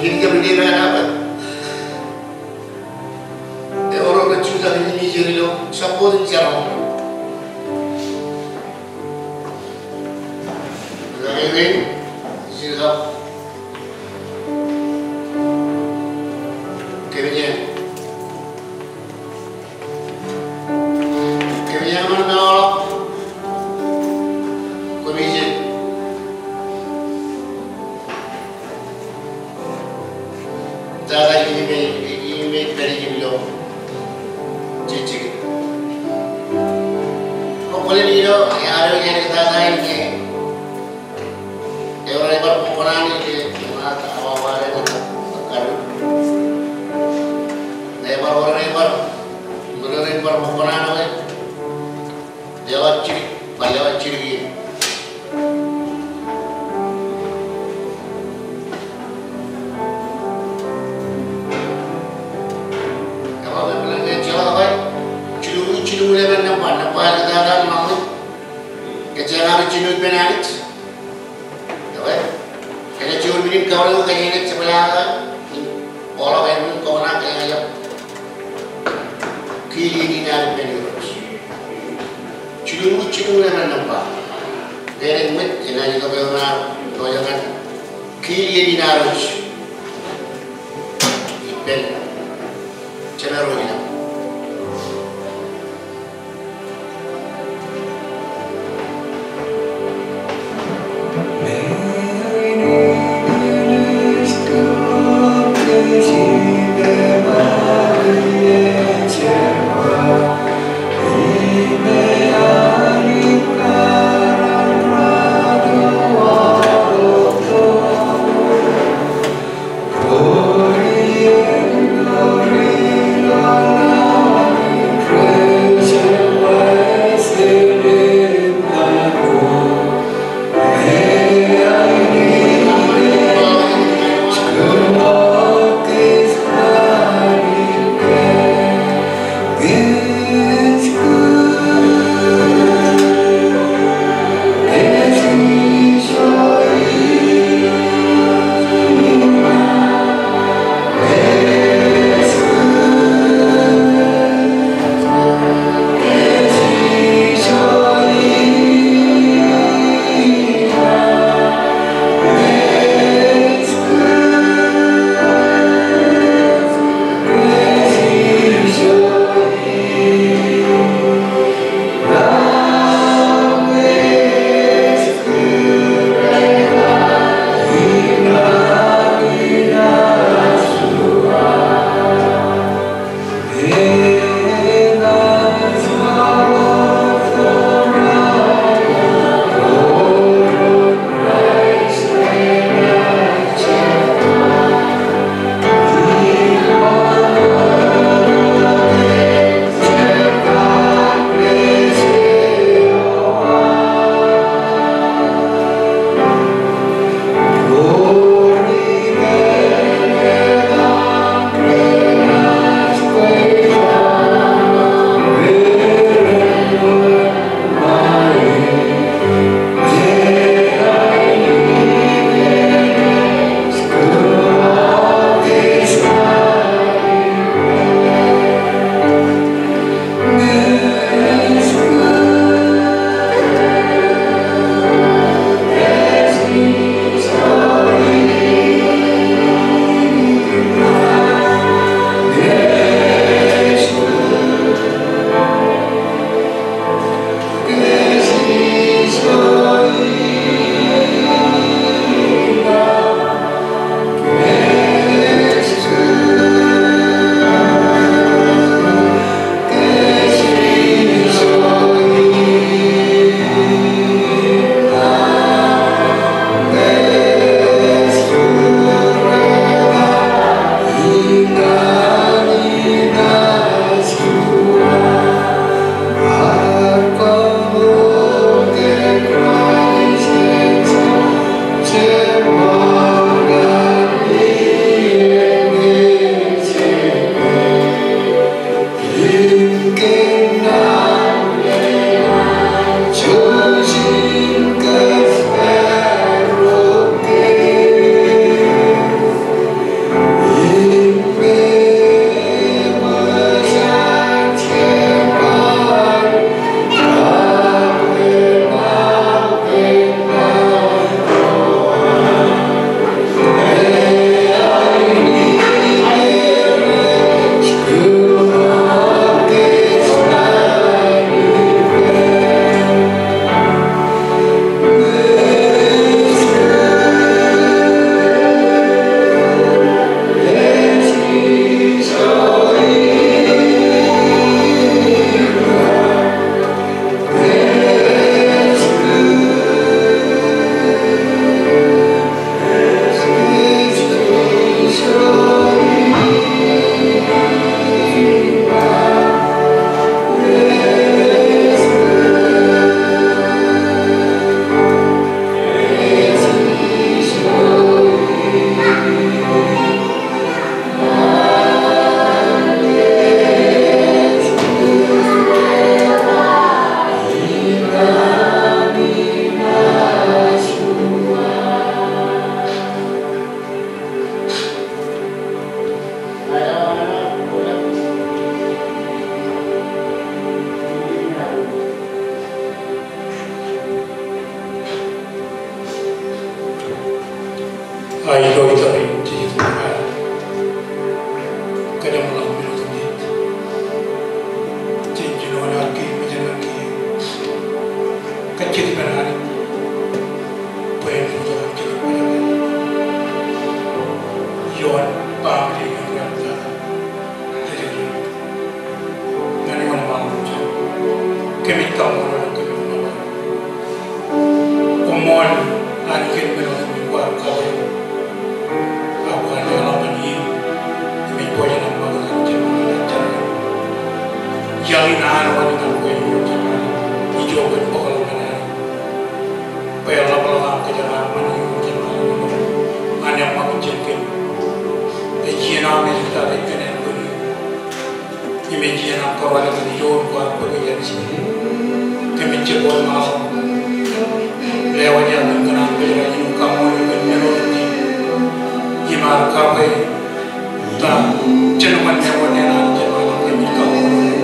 [SPEAKER 1] Ini dia berdiri dengan apa? Eh orang kecil tadi ini jadi lo support jalan. Jadi siapa? Kerja. Kerja mana orang? Komisi. Cara ini ini dari ini lo. Cici. Kau boleh ni lo yang ada yang kita tahu ni. Orang yang berkoalani ni, mana awal-awal itu terkadang. Lebar orang yang ber, orang yang berkoalani, lewat ciri, lewat ciri. Kalau memang dia cakap apa, ciri ciri lebar nampak, nampak kita akan mahu, kecelakaan ciri penat. Kaya cuma minit kau lalu kaya ingat sebelah orang yang kau nak kaya yang kiri ini nak menurut. Cuma cuma lepas nampak. Kaya ingat jangan juga benar kau jangan kiri ini narus. Ipen cenderung ini.
[SPEAKER 5] Glory, glory, glory.
[SPEAKER 3] kami kamu orang kami mana kumon ani kami mana kami buat kau aku ada orang ni kami boleh nampak dengan jalan jalan jalan orang yang kau yang jalan hijau berpokok mana payah lapar ke jalan mana yang jalan mana yang mahu jengkel ejian apa kita lekene Imagine apa orang yang dijual kuat bekerja di sini. Kami cebol malam. Lewat jalan kenal bela ini kamu dengan melodi. Gimana kapai? Tak cenderung lewat jalan jalan kami kamu.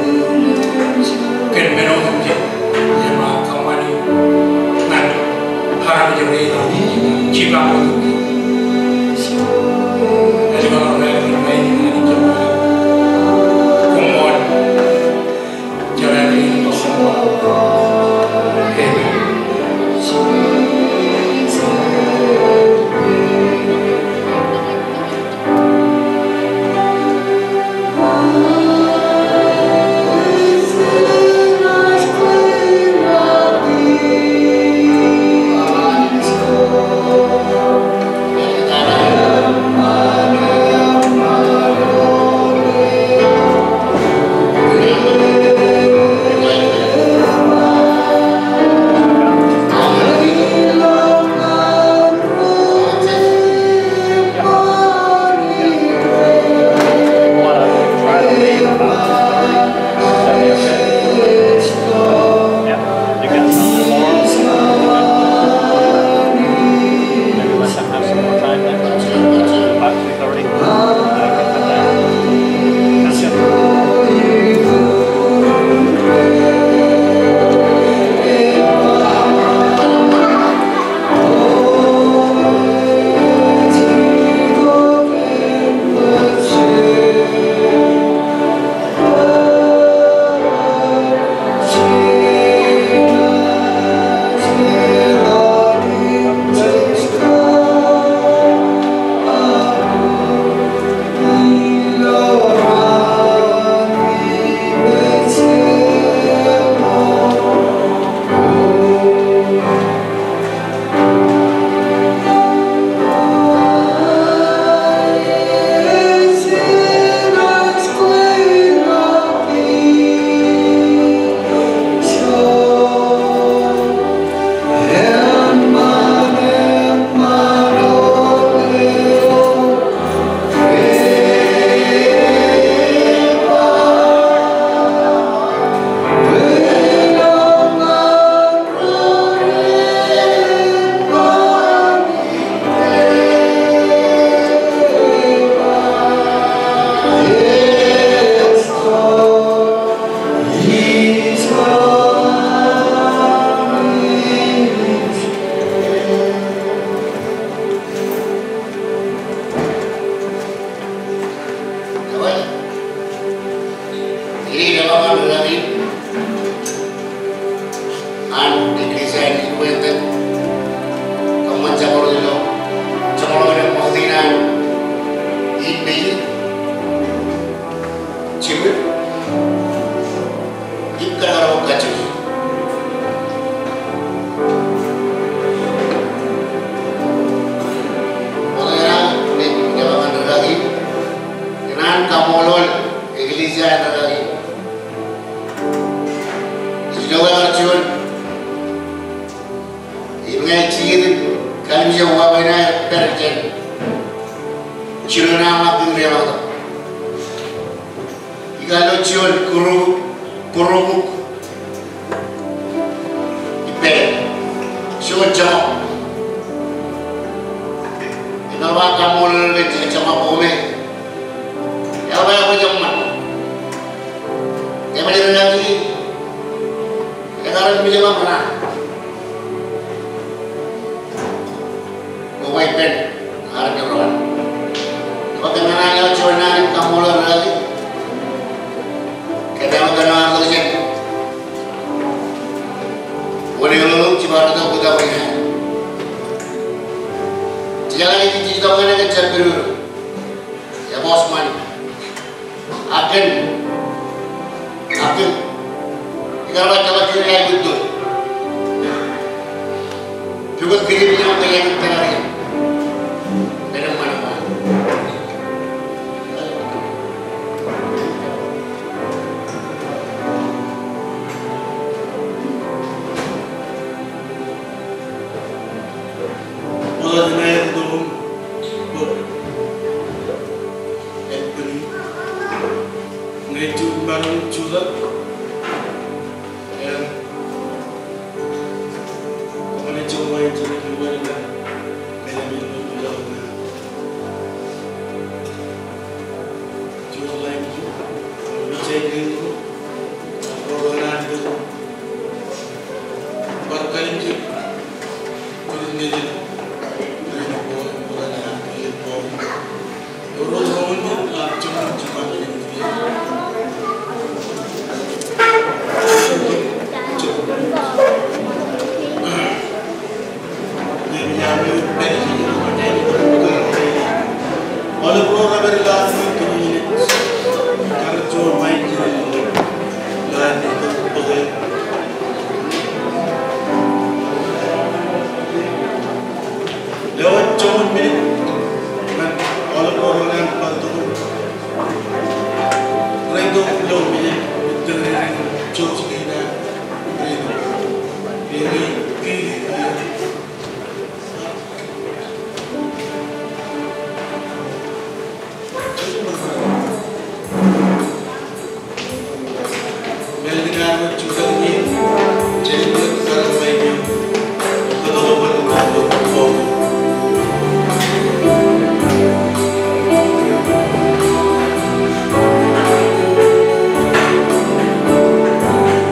[SPEAKER 3] Kan melodi. Gimana kamu ni? Nanti haram jadi jika melodi. Jadi kalau lewat main ini jalan.
[SPEAKER 1] Akan, akan, kalau kalau ay betul. Juga kirim yang kayak terakhir. Dari mana-mana.
[SPEAKER 2] Mulai dari dulu, Anthony, ngeju baru juga.
[SPEAKER 5] Thank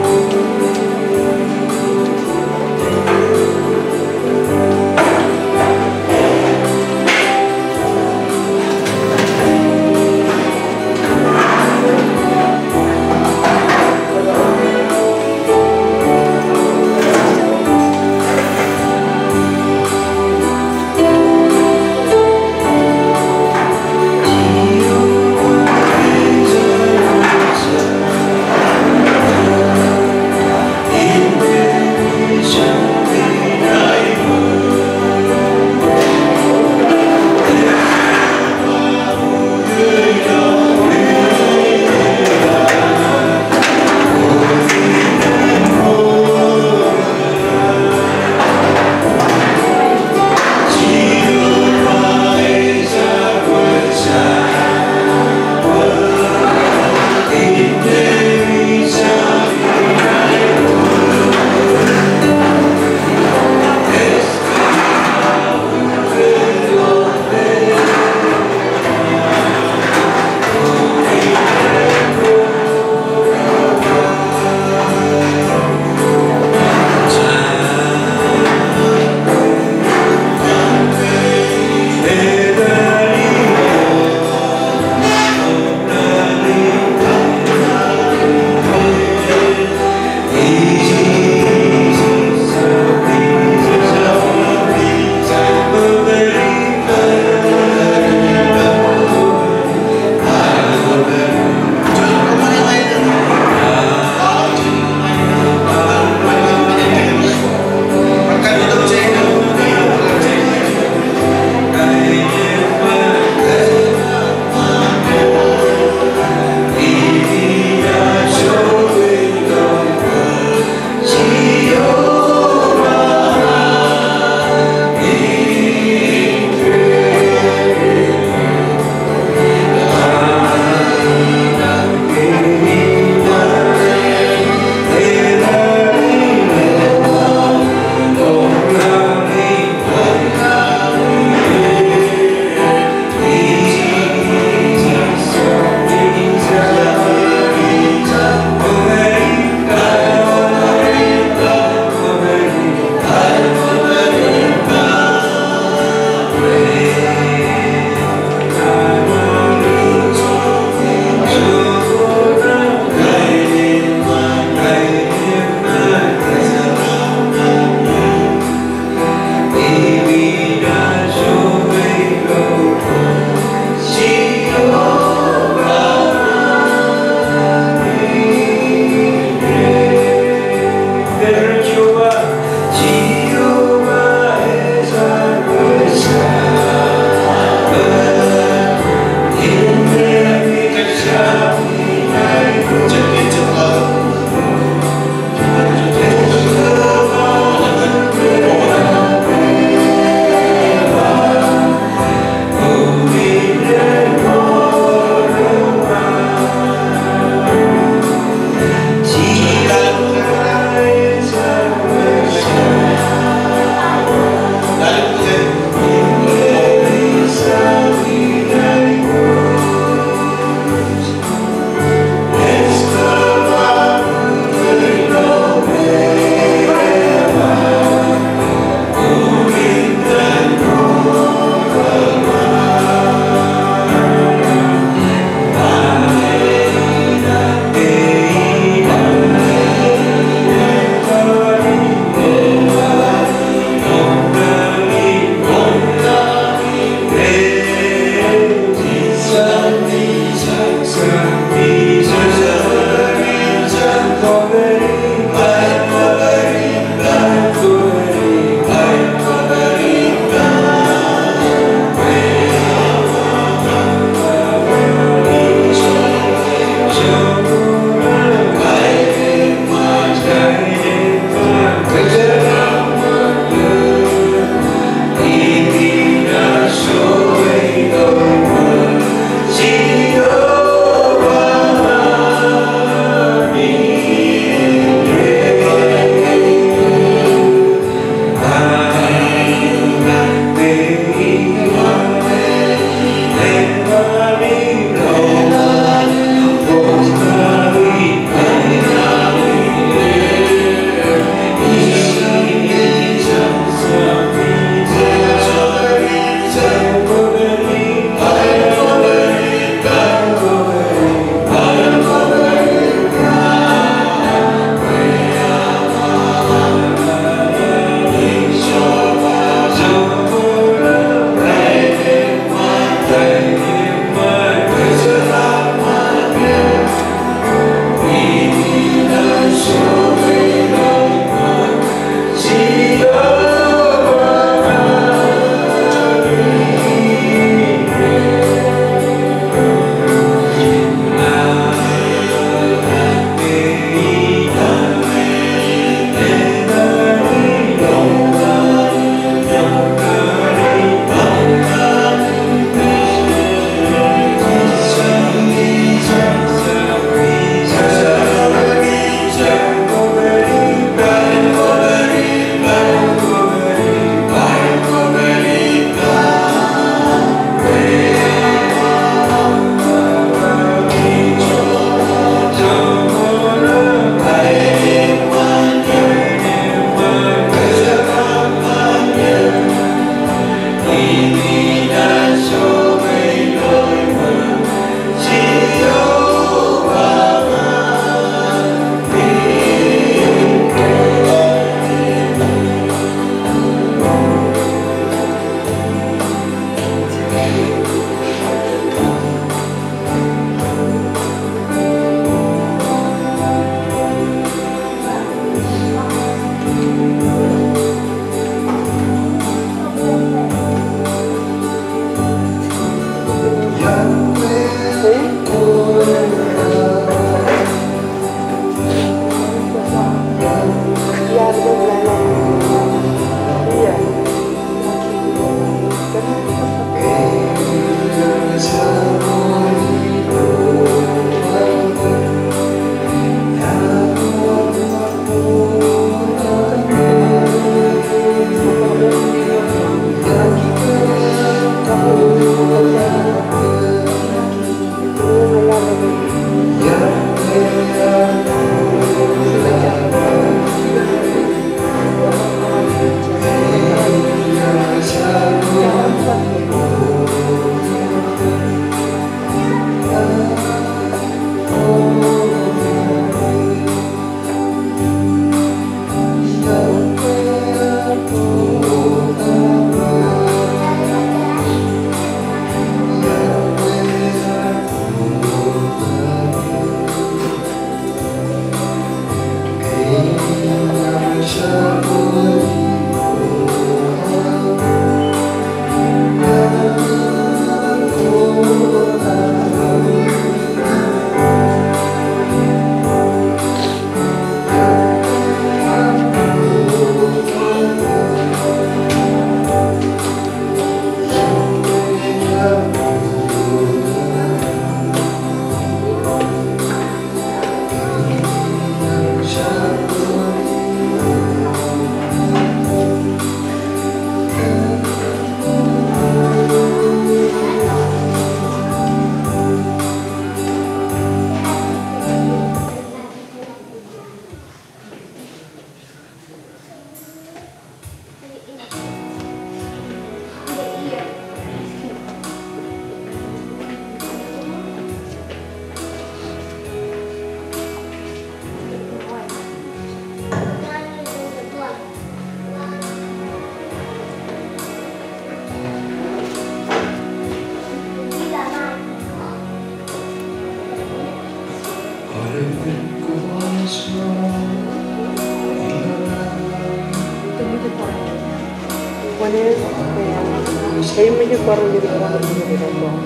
[SPEAKER 5] Saya menyukai orang jadi orang menjadi orang.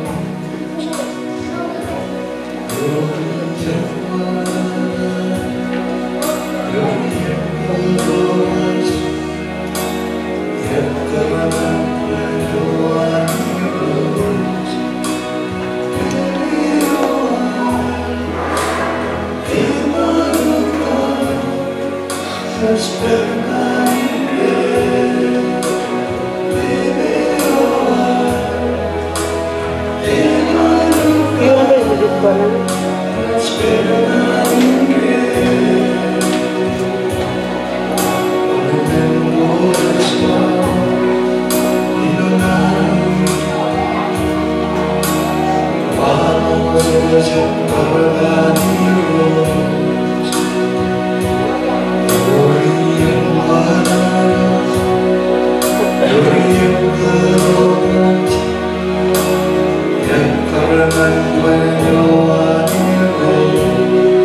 [SPEAKER 6] Yang karena banyak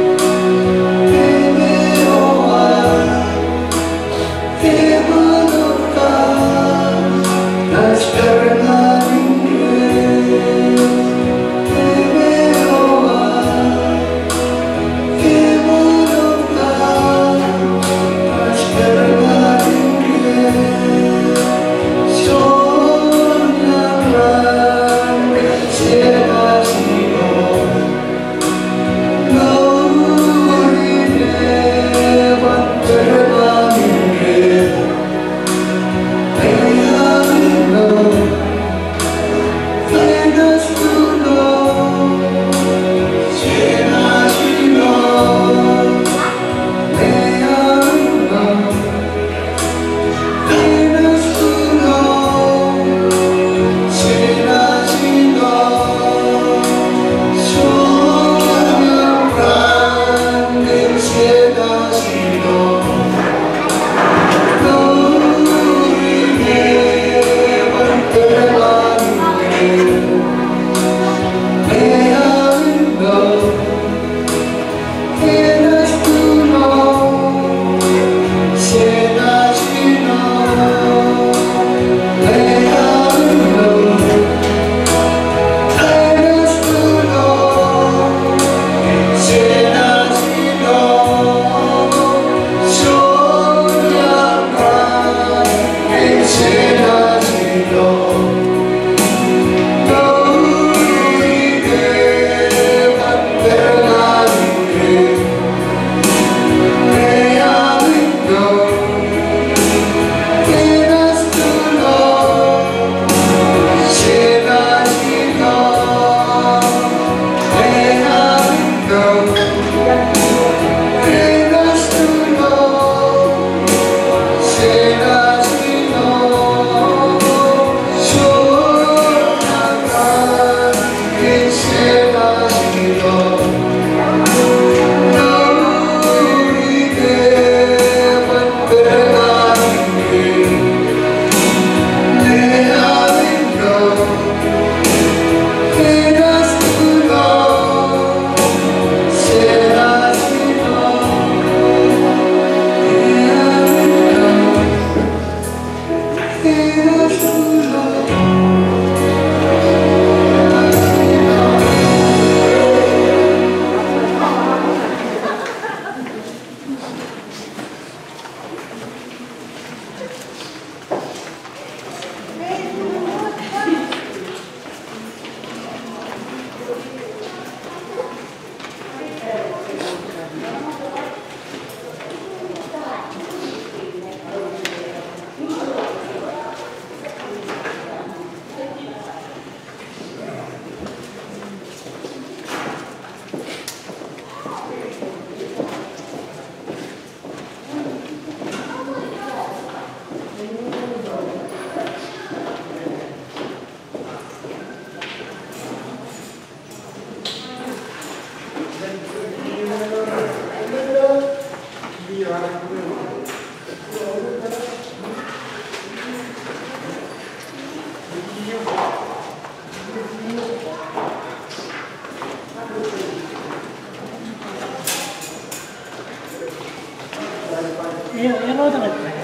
[SPEAKER 5] Iya, iya lo udah nggak?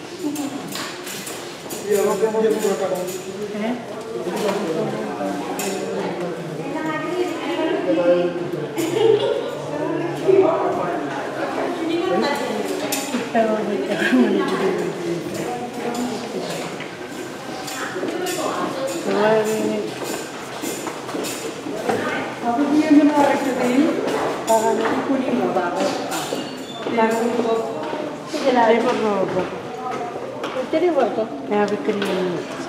[SPEAKER 2] Iya, oke mau dibuka.
[SPEAKER 5] Eh? Kalau mereka menuju ini apa dia menarik sekali tangan itu kuning banget tangan itu tidak ada apa-apa jadi apa ya bikin